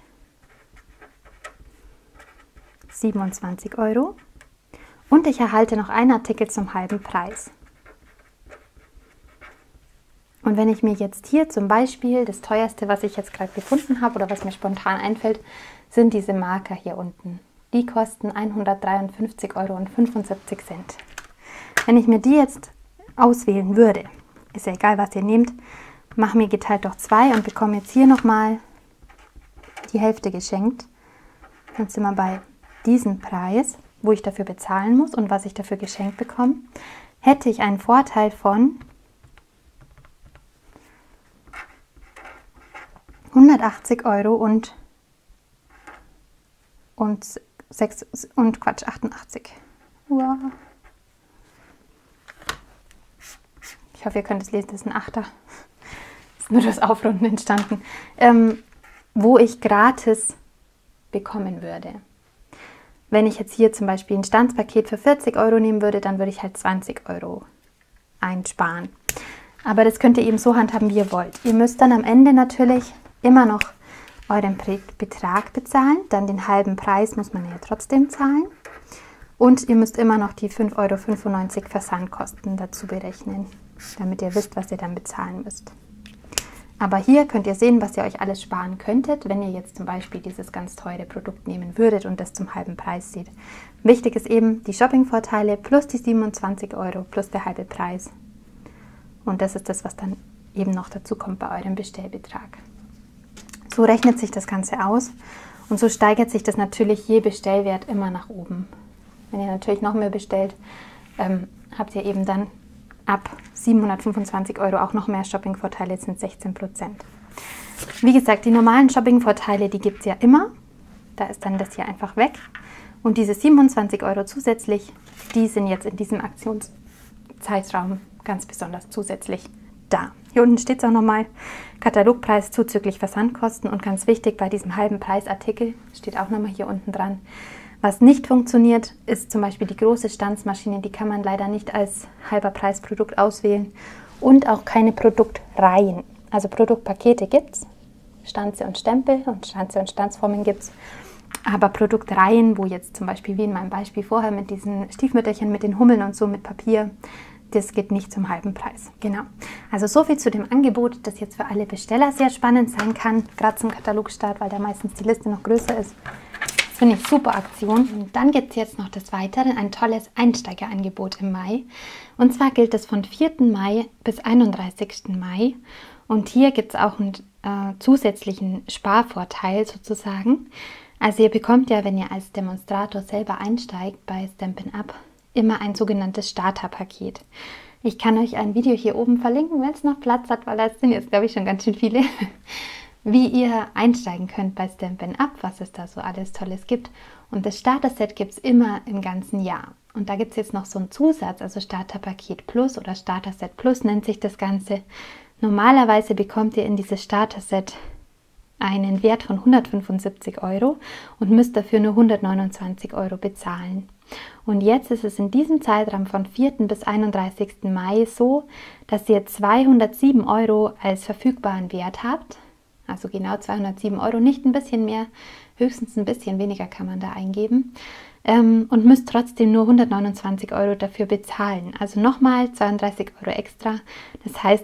€ und ich erhalte noch einen Artikel zum halben Preis. Und wenn ich mir jetzt hier zum Beispiel, das teuerste, was ich jetzt gerade gefunden habe oder was mir spontan einfällt, sind diese Marker hier unten. Die kosten 153,75 €. Wenn ich mir die jetzt auswählen würde, ist ja egal, was ihr nehmt, mache mir geteilt durch 2 und bekomme jetzt hier nochmal die Hälfte geschenkt. Dann sind wir bei diesem Preis, wo ich dafür bezahlen muss und was ich dafür geschenkt bekomme, hätte ich einen Vorteil von 180 € und 88. Wow. Ich hoffe, ihr könnt es lesen, das ist ein Achter. Das ist nur das Aufrunden entstanden. Wo ich gratis bekommen würde. Wenn ich jetzt hier zum Beispiel ein Stanzpaket für 40 € nehmen würde, dann würde ich halt 20 € einsparen. Aber das könnt ihr eben so handhaben, wie ihr wollt. Ihr müsst dann am Ende natürlich immer noch euren Betrag bezahlen. Dann den halben Preis muss man ja trotzdem zahlen. Und ihr müsst immer noch die 5,95 € Versandkosten dazu berechnen, damit ihr wisst, was ihr dann bezahlen müsst. Aber hier könnt ihr sehen, was ihr euch alles sparen könntet, wenn ihr jetzt zum Beispiel dieses ganz teure Produkt nehmen würdet und das zum halben Preis seht. Wichtig ist eben die Shoppingvorteile plus die 27 € plus der halbe Preis. Und das ist das, was dann eben noch dazu kommt bei eurem Bestellbetrag. So rechnet sich das Ganze aus und so steigert sich das natürlich je Bestellwert immer nach oben. Wenn ihr natürlich noch mehr bestellt, habt ihr eben dann ab 725 € auch noch mehr Shoppingvorteile, sind 16%. Wie gesagt, die normalen Shoppingvorteile, die gibt es ja immer. Da ist dann das hier einfach weg. Und diese 27 € zusätzlich, die sind jetzt in diesem Aktionszeitraum ganz besonders zusätzlich da. Hier unten steht es auch nochmal, Katalogpreis zuzüglich Versandkosten. Und ganz wichtig, bei diesem halben Preisartikel, steht auch nochmal hier unten dran, was nicht funktioniert, ist zum Beispiel die große Stanzmaschine. Die kann man leider nicht als halber Preisprodukt auswählen. Und auch keine Produktreihen. Also Produktpakete gibt es, Stanze und Stempel und Stanze und Stanzformen gibt es. Aber Produktreihen, wo jetzt zum Beispiel wie in meinem Beispiel vorher mit diesen Stiefmütterchen, mit den Hummeln und so mit Papier, das geht nicht zum halben Preis. Genau. Also so viel zu dem Angebot, das jetzt für alle Besteller sehr spannend sein kann, gerade zum Katalogstart, weil da meistens die Liste noch größer ist. Finde ich super Aktion. Und dann gibt es jetzt noch des Weiteren ein tolles Einsteigerangebot im Mai. Und zwar gilt es von 4. Mai bis 31. Mai. Und hier gibt es auch einen zusätzlichen Sparvorteil sozusagen. Also ihr bekommt ja, wenn ihr als Demonstrator selber einsteigt bei Stampin' Up, immer ein sogenanntes Starterpaket. Ich kann euch ein Video hier oben verlinken, wenn es noch Platz hat, weil das sind jetzt, glaube ich, schon ganz schön viele, wie ihr einsteigen könnt bei Stampin' Up, was es da so alles Tolles gibt. Und das Starter-Set gibt es immer im ganzen Jahr. Und da gibt es jetzt noch so einen Zusatz, also Starterpaket Plus oder Starter-Set Plus nennt sich das Ganze. Normalerweise bekommt ihr in dieses Starter-Set einen Wert von 175 € und müsst dafür nur 129 € bezahlen. Und jetzt ist es in diesem Zeitraum von 4. bis 31. Mai so, dass ihr 207 € als verfügbaren Wert habt. Also genau 207 €, nicht ein bisschen mehr, höchstens ein bisschen weniger kann man da eingeben. Und müsst trotzdem nur 129 € dafür bezahlen. Also nochmal 32 € extra. Das heißt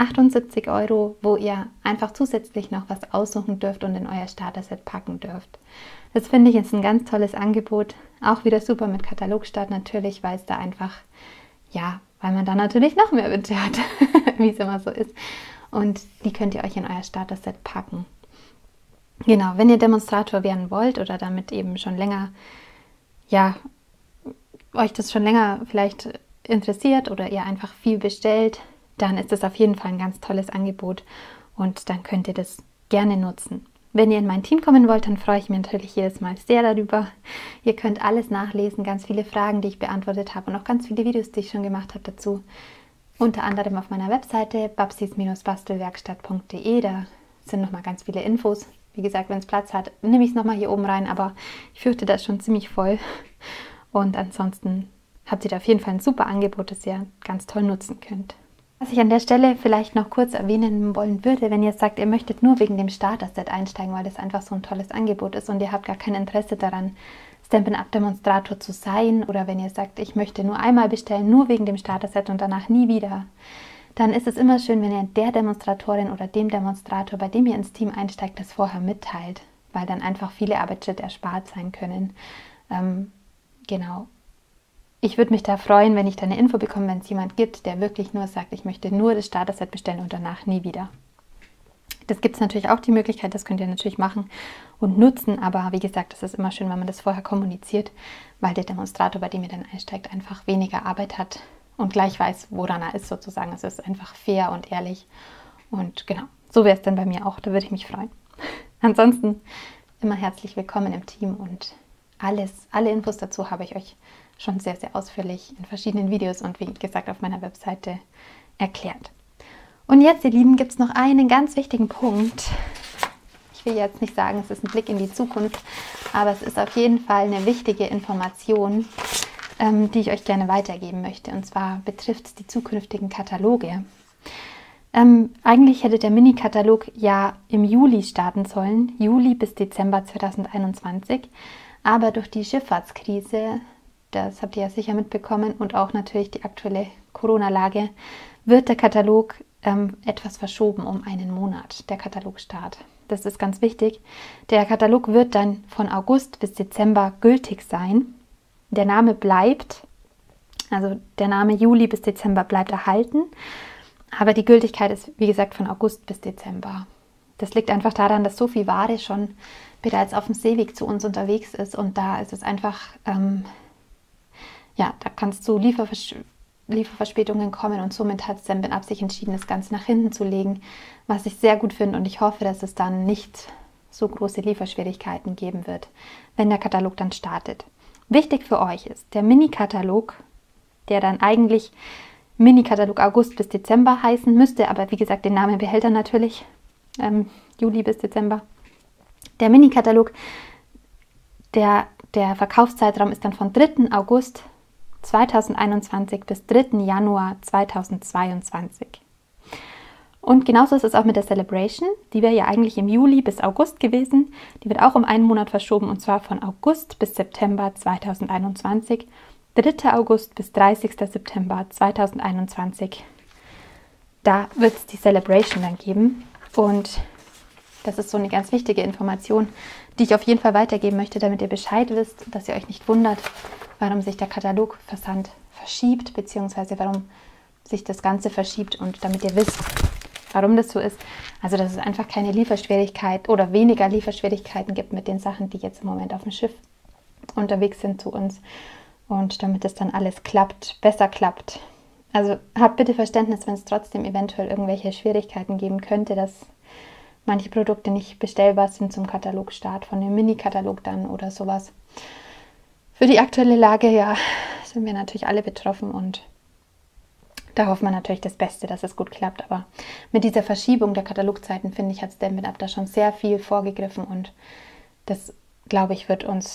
78 €, wo ihr einfach zusätzlich noch was aussuchen dürft und in euer Starter-Set packen dürft. Das finde ich ist ein ganz tolles Angebot. Auch wieder super mit Katalogstart natürlich, weil es da einfach, ja, weil man da natürlich noch mehr Wünsche hat, wie es immer so ist. Und die könnt ihr euch in euer Starter-Set packen. Genau, wenn ihr Demonstrator werden wollt oder damit eben schon länger, ja, euch das schon länger vielleicht interessiert oder ihr einfach viel bestellt, dann ist das auf jeden Fall ein ganz tolles Angebot und dann könnt ihr das gerne nutzen. Wenn ihr in mein Team kommen wollt, dann freue ich mich natürlich jedes Mal sehr darüber. Ihr könnt alles nachlesen, ganz viele Fragen, die ich beantwortet habe und auch ganz viele Videos, die ich schon gemacht habe dazu. Unter anderem auf meiner Webseite babsis-bastelwerkstatt.de, da sind nochmal ganz viele Infos. Wie gesagt, wenn es Platz hat, nehme ich es nochmal hier oben rein, aber ich fürchte, das ist schon ziemlich voll. Und ansonsten habt ihr da auf jeden Fall ein super Angebot, das ihr ganz toll nutzen könnt. Was ich an der Stelle vielleicht noch kurz erwähnen wollen würde, wenn ihr sagt, ihr möchtet nur wegen dem Starter-Set einsteigen, weil das einfach so ein tolles Angebot ist und ihr habt gar kein Interesse daran, Stampin' Up Demonstrator zu sein, oder wenn ihr sagt, ich möchte nur einmal bestellen, nur wegen dem Starter-Set und danach nie wieder, dann ist es immer schön, wenn ihr der Demonstratorin oder dem Demonstrator, bei dem ihr ins Team einsteigt, das vorher mitteilt, weil dann einfach viele Arbeitsschritte erspart sein können. Genau. Ich würde mich da freuen, wenn ich da eine Info bekomme, wenn es jemand gibt, der wirklich nur sagt, ich möchte nur das Starter-Set bestellen und danach nie wieder. Das gibt es natürlich auch die Möglichkeit, das könnt ihr natürlich machen und nutzen, aber wie gesagt, es ist immer schön, wenn man das vorher kommuniziert, weil der Demonstrator, bei dem ihr dann einsteigt, einfach weniger Arbeit hat und gleich weiß, woran er ist sozusagen. Es ist einfach fair und ehrlich und genau, so wäre es dann bei mir auch, da würde ich mich freuen. Ansonsten immer herzlich willkommen im Team und alle Infos dazu habe ich euch schon sehr, sehr ausführlich in verschiedenen Videos und wie gesagt auf meiner Webseite erklärt. Und jetzt, ihr Lieben, gibt es noch einen ganz wichtigen Punkt. Ich will jetzt nicht sagen, es ist ein Blick in die Zukunft, aber es ist auf jeden Fall eine wichtige Information, die ich euch gerne weitergeben möchte. Und zwar betrifft es die zukünftigen Kataloge. Eigentlich hätte der Mini-Katalog ja im Juli starten sollen, Juli bis Dezember 2021, aber durch die Schifffahrtskrise, das habt ihr ja sicher mitbekommen, und auch natürlich die aktuelle Corona-Lage, wird der Katalog etwas verschoben um einen Monat, der Katalogstart. Das ist ganz wichtig. Der Katalog wird dann von August bis Dezember gültig sein. Der Name bleibt, also der Name Juli bis Dezember bleibt erhalten, aber die Gültigkeit ist, wie gesagt, von August bis Dezember. Das liegt einfach daran, dass so viel Ware schon bereits auf dem Seeweg zu uns unterwegs ist und da ist es einfach, da kann es zu Lieferverspätungen kommen und somit hat Sembin sich entschieden, das Ganze nach hinten zu legen, was ich sehr gut finde und ich hoffe, dass es dann nicht so große Lieferschwierigkeiten geben wird, wenn der Katalog dann startet. Wichtig für euch ist, der Mini-Katalog, der dann eigentlich Mini-Katalog August bis Dezember heißen müsste, aber wie gesagt, den Namen behält er natürlich, Juli bis Dezember. Der Mini-Katalog, der Verkaufszeitraum ist dann von 3. August 2021 bis 3. Januar 2022. Und genauso ist es auch mit der Celebration. Die wäre ja eigentlich im Juli bis August gewesen. Die wird auch um einen Monat verschoben und zwar von August bis September 2021. 3. August bis 30. September 2021. Da wird es die Celebration dann geben. Und das ist so eine ganz wichtige Information, die ich auf jeden Fall weitergeben möchte, damit ihr Bescheid wisst, dass ihr euch nicht wundert, warum sich der Katalogversand verschiebt, beziehungsweise warum sich das Ganze verschiebt und damit ihr wisst, warum das so ist. Also, dass es einfach keine Lieferschwierigkeit oder weniger Lieferschwierigkeiten gibt mit den Sachen, die jetzt im Moment auf dem Schiff unterwegs sind zu uns. Und damit es dann alles klappt, besser klappt. Also habt bitte Verständnis, wenn es trotzdem eventuell irgendwelche Schwierigkeiten geben könnte, dass manche Produkte nicht bestellbar sind zum Katalogstart, von dem Mini-Katalog dann oder sowas. Für die aktuelle Lage, ja, sind wir natürlich alle betroffen und da hoffen wir natürlich das Beste, dass es gut klappt. Aber mit dieser Verschiebung der Katalogzeiten, finde ich, hat Stand Up da schon sehr viel vorgegriffen und das, glaube ich,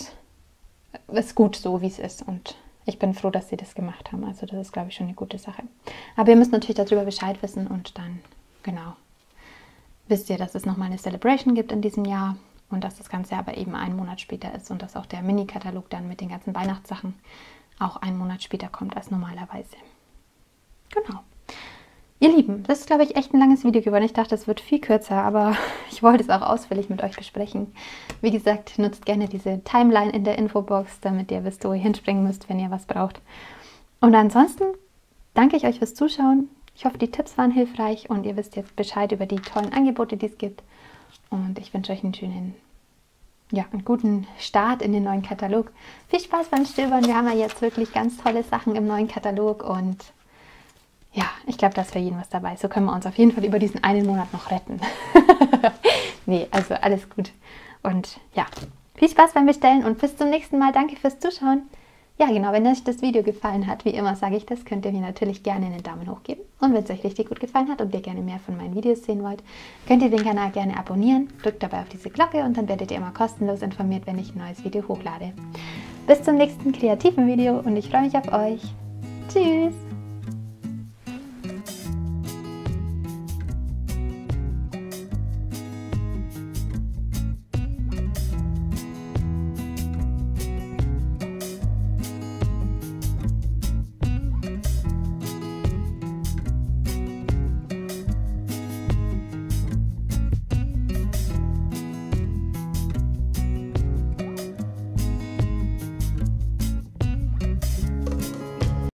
ist gut so, wie es ist und ich bin froh, dass sie das gemacht haben. Also das ist, glaube ich, schon eine gute Sache. Aber ihr müsst natürlich darüber Bescheid wissen und dann, genau, wisst ihr, dass es nochmal eine Celebration gibt in diesem Jahr und dass das Ganze aber eben einen Monat später ist und dass auch der Mini-Katalog dann mit den ganzen Weihnachtssachen auch einen Monat später kommt als normalerweise. Genau. Ihr Lieben, das ist, glaube ich, echt ein langes Video geworden. Ich dachte, es wird viel kürzer, aber ich wollte es auch ausführlich mit euch besprechen. Wie gesagt, nutzt gerne diese Timeline in der Infobox, damit ihr wisst, wo ihr hinspringen müsst, wenn ihr was braucht. Und ansonsten danke ich euch fürs Zuschauen. Ich hoffe, die Tipps waren hilfreich und ihr wisst jetzt Bescheid über die tollen Angebote, die es gibt. Und ich wünsche euch einen guten Start in den neuen Katalog. Viel Spaß beim Stöbern. Wir haben ja jetzt wirklich ganz tolle Sachen im neuen Katalog und ja, ich glaube, da ist für jeden was dabei. So können wir uns auf jeden Fall über diesen einen Monat noch retten. Nee, also alles gut. Und ja, viel Spaß beim Bestellen und bis zum nächsten Mal. Danke fürs Zuschauen. Ja, genau, wenn euch das Video gefallen hat, wie immer sage ich das, könnt ihr mir natürlich gerne einen Daumen hoch geben. Und wenn es euch richtig gut gefallen hat und ihr gerne mehr von meinen Videos sehen wollt, könnt ihr den Kanal gerne abonnieren. Drückt dabei auf diese Glocke und dann werdet ihr immer kostenlos informiert, wenn ich ein neues Video hochlade. Bis zum nächsten kreativen Video und ich freue mich auf euch. Tschüss!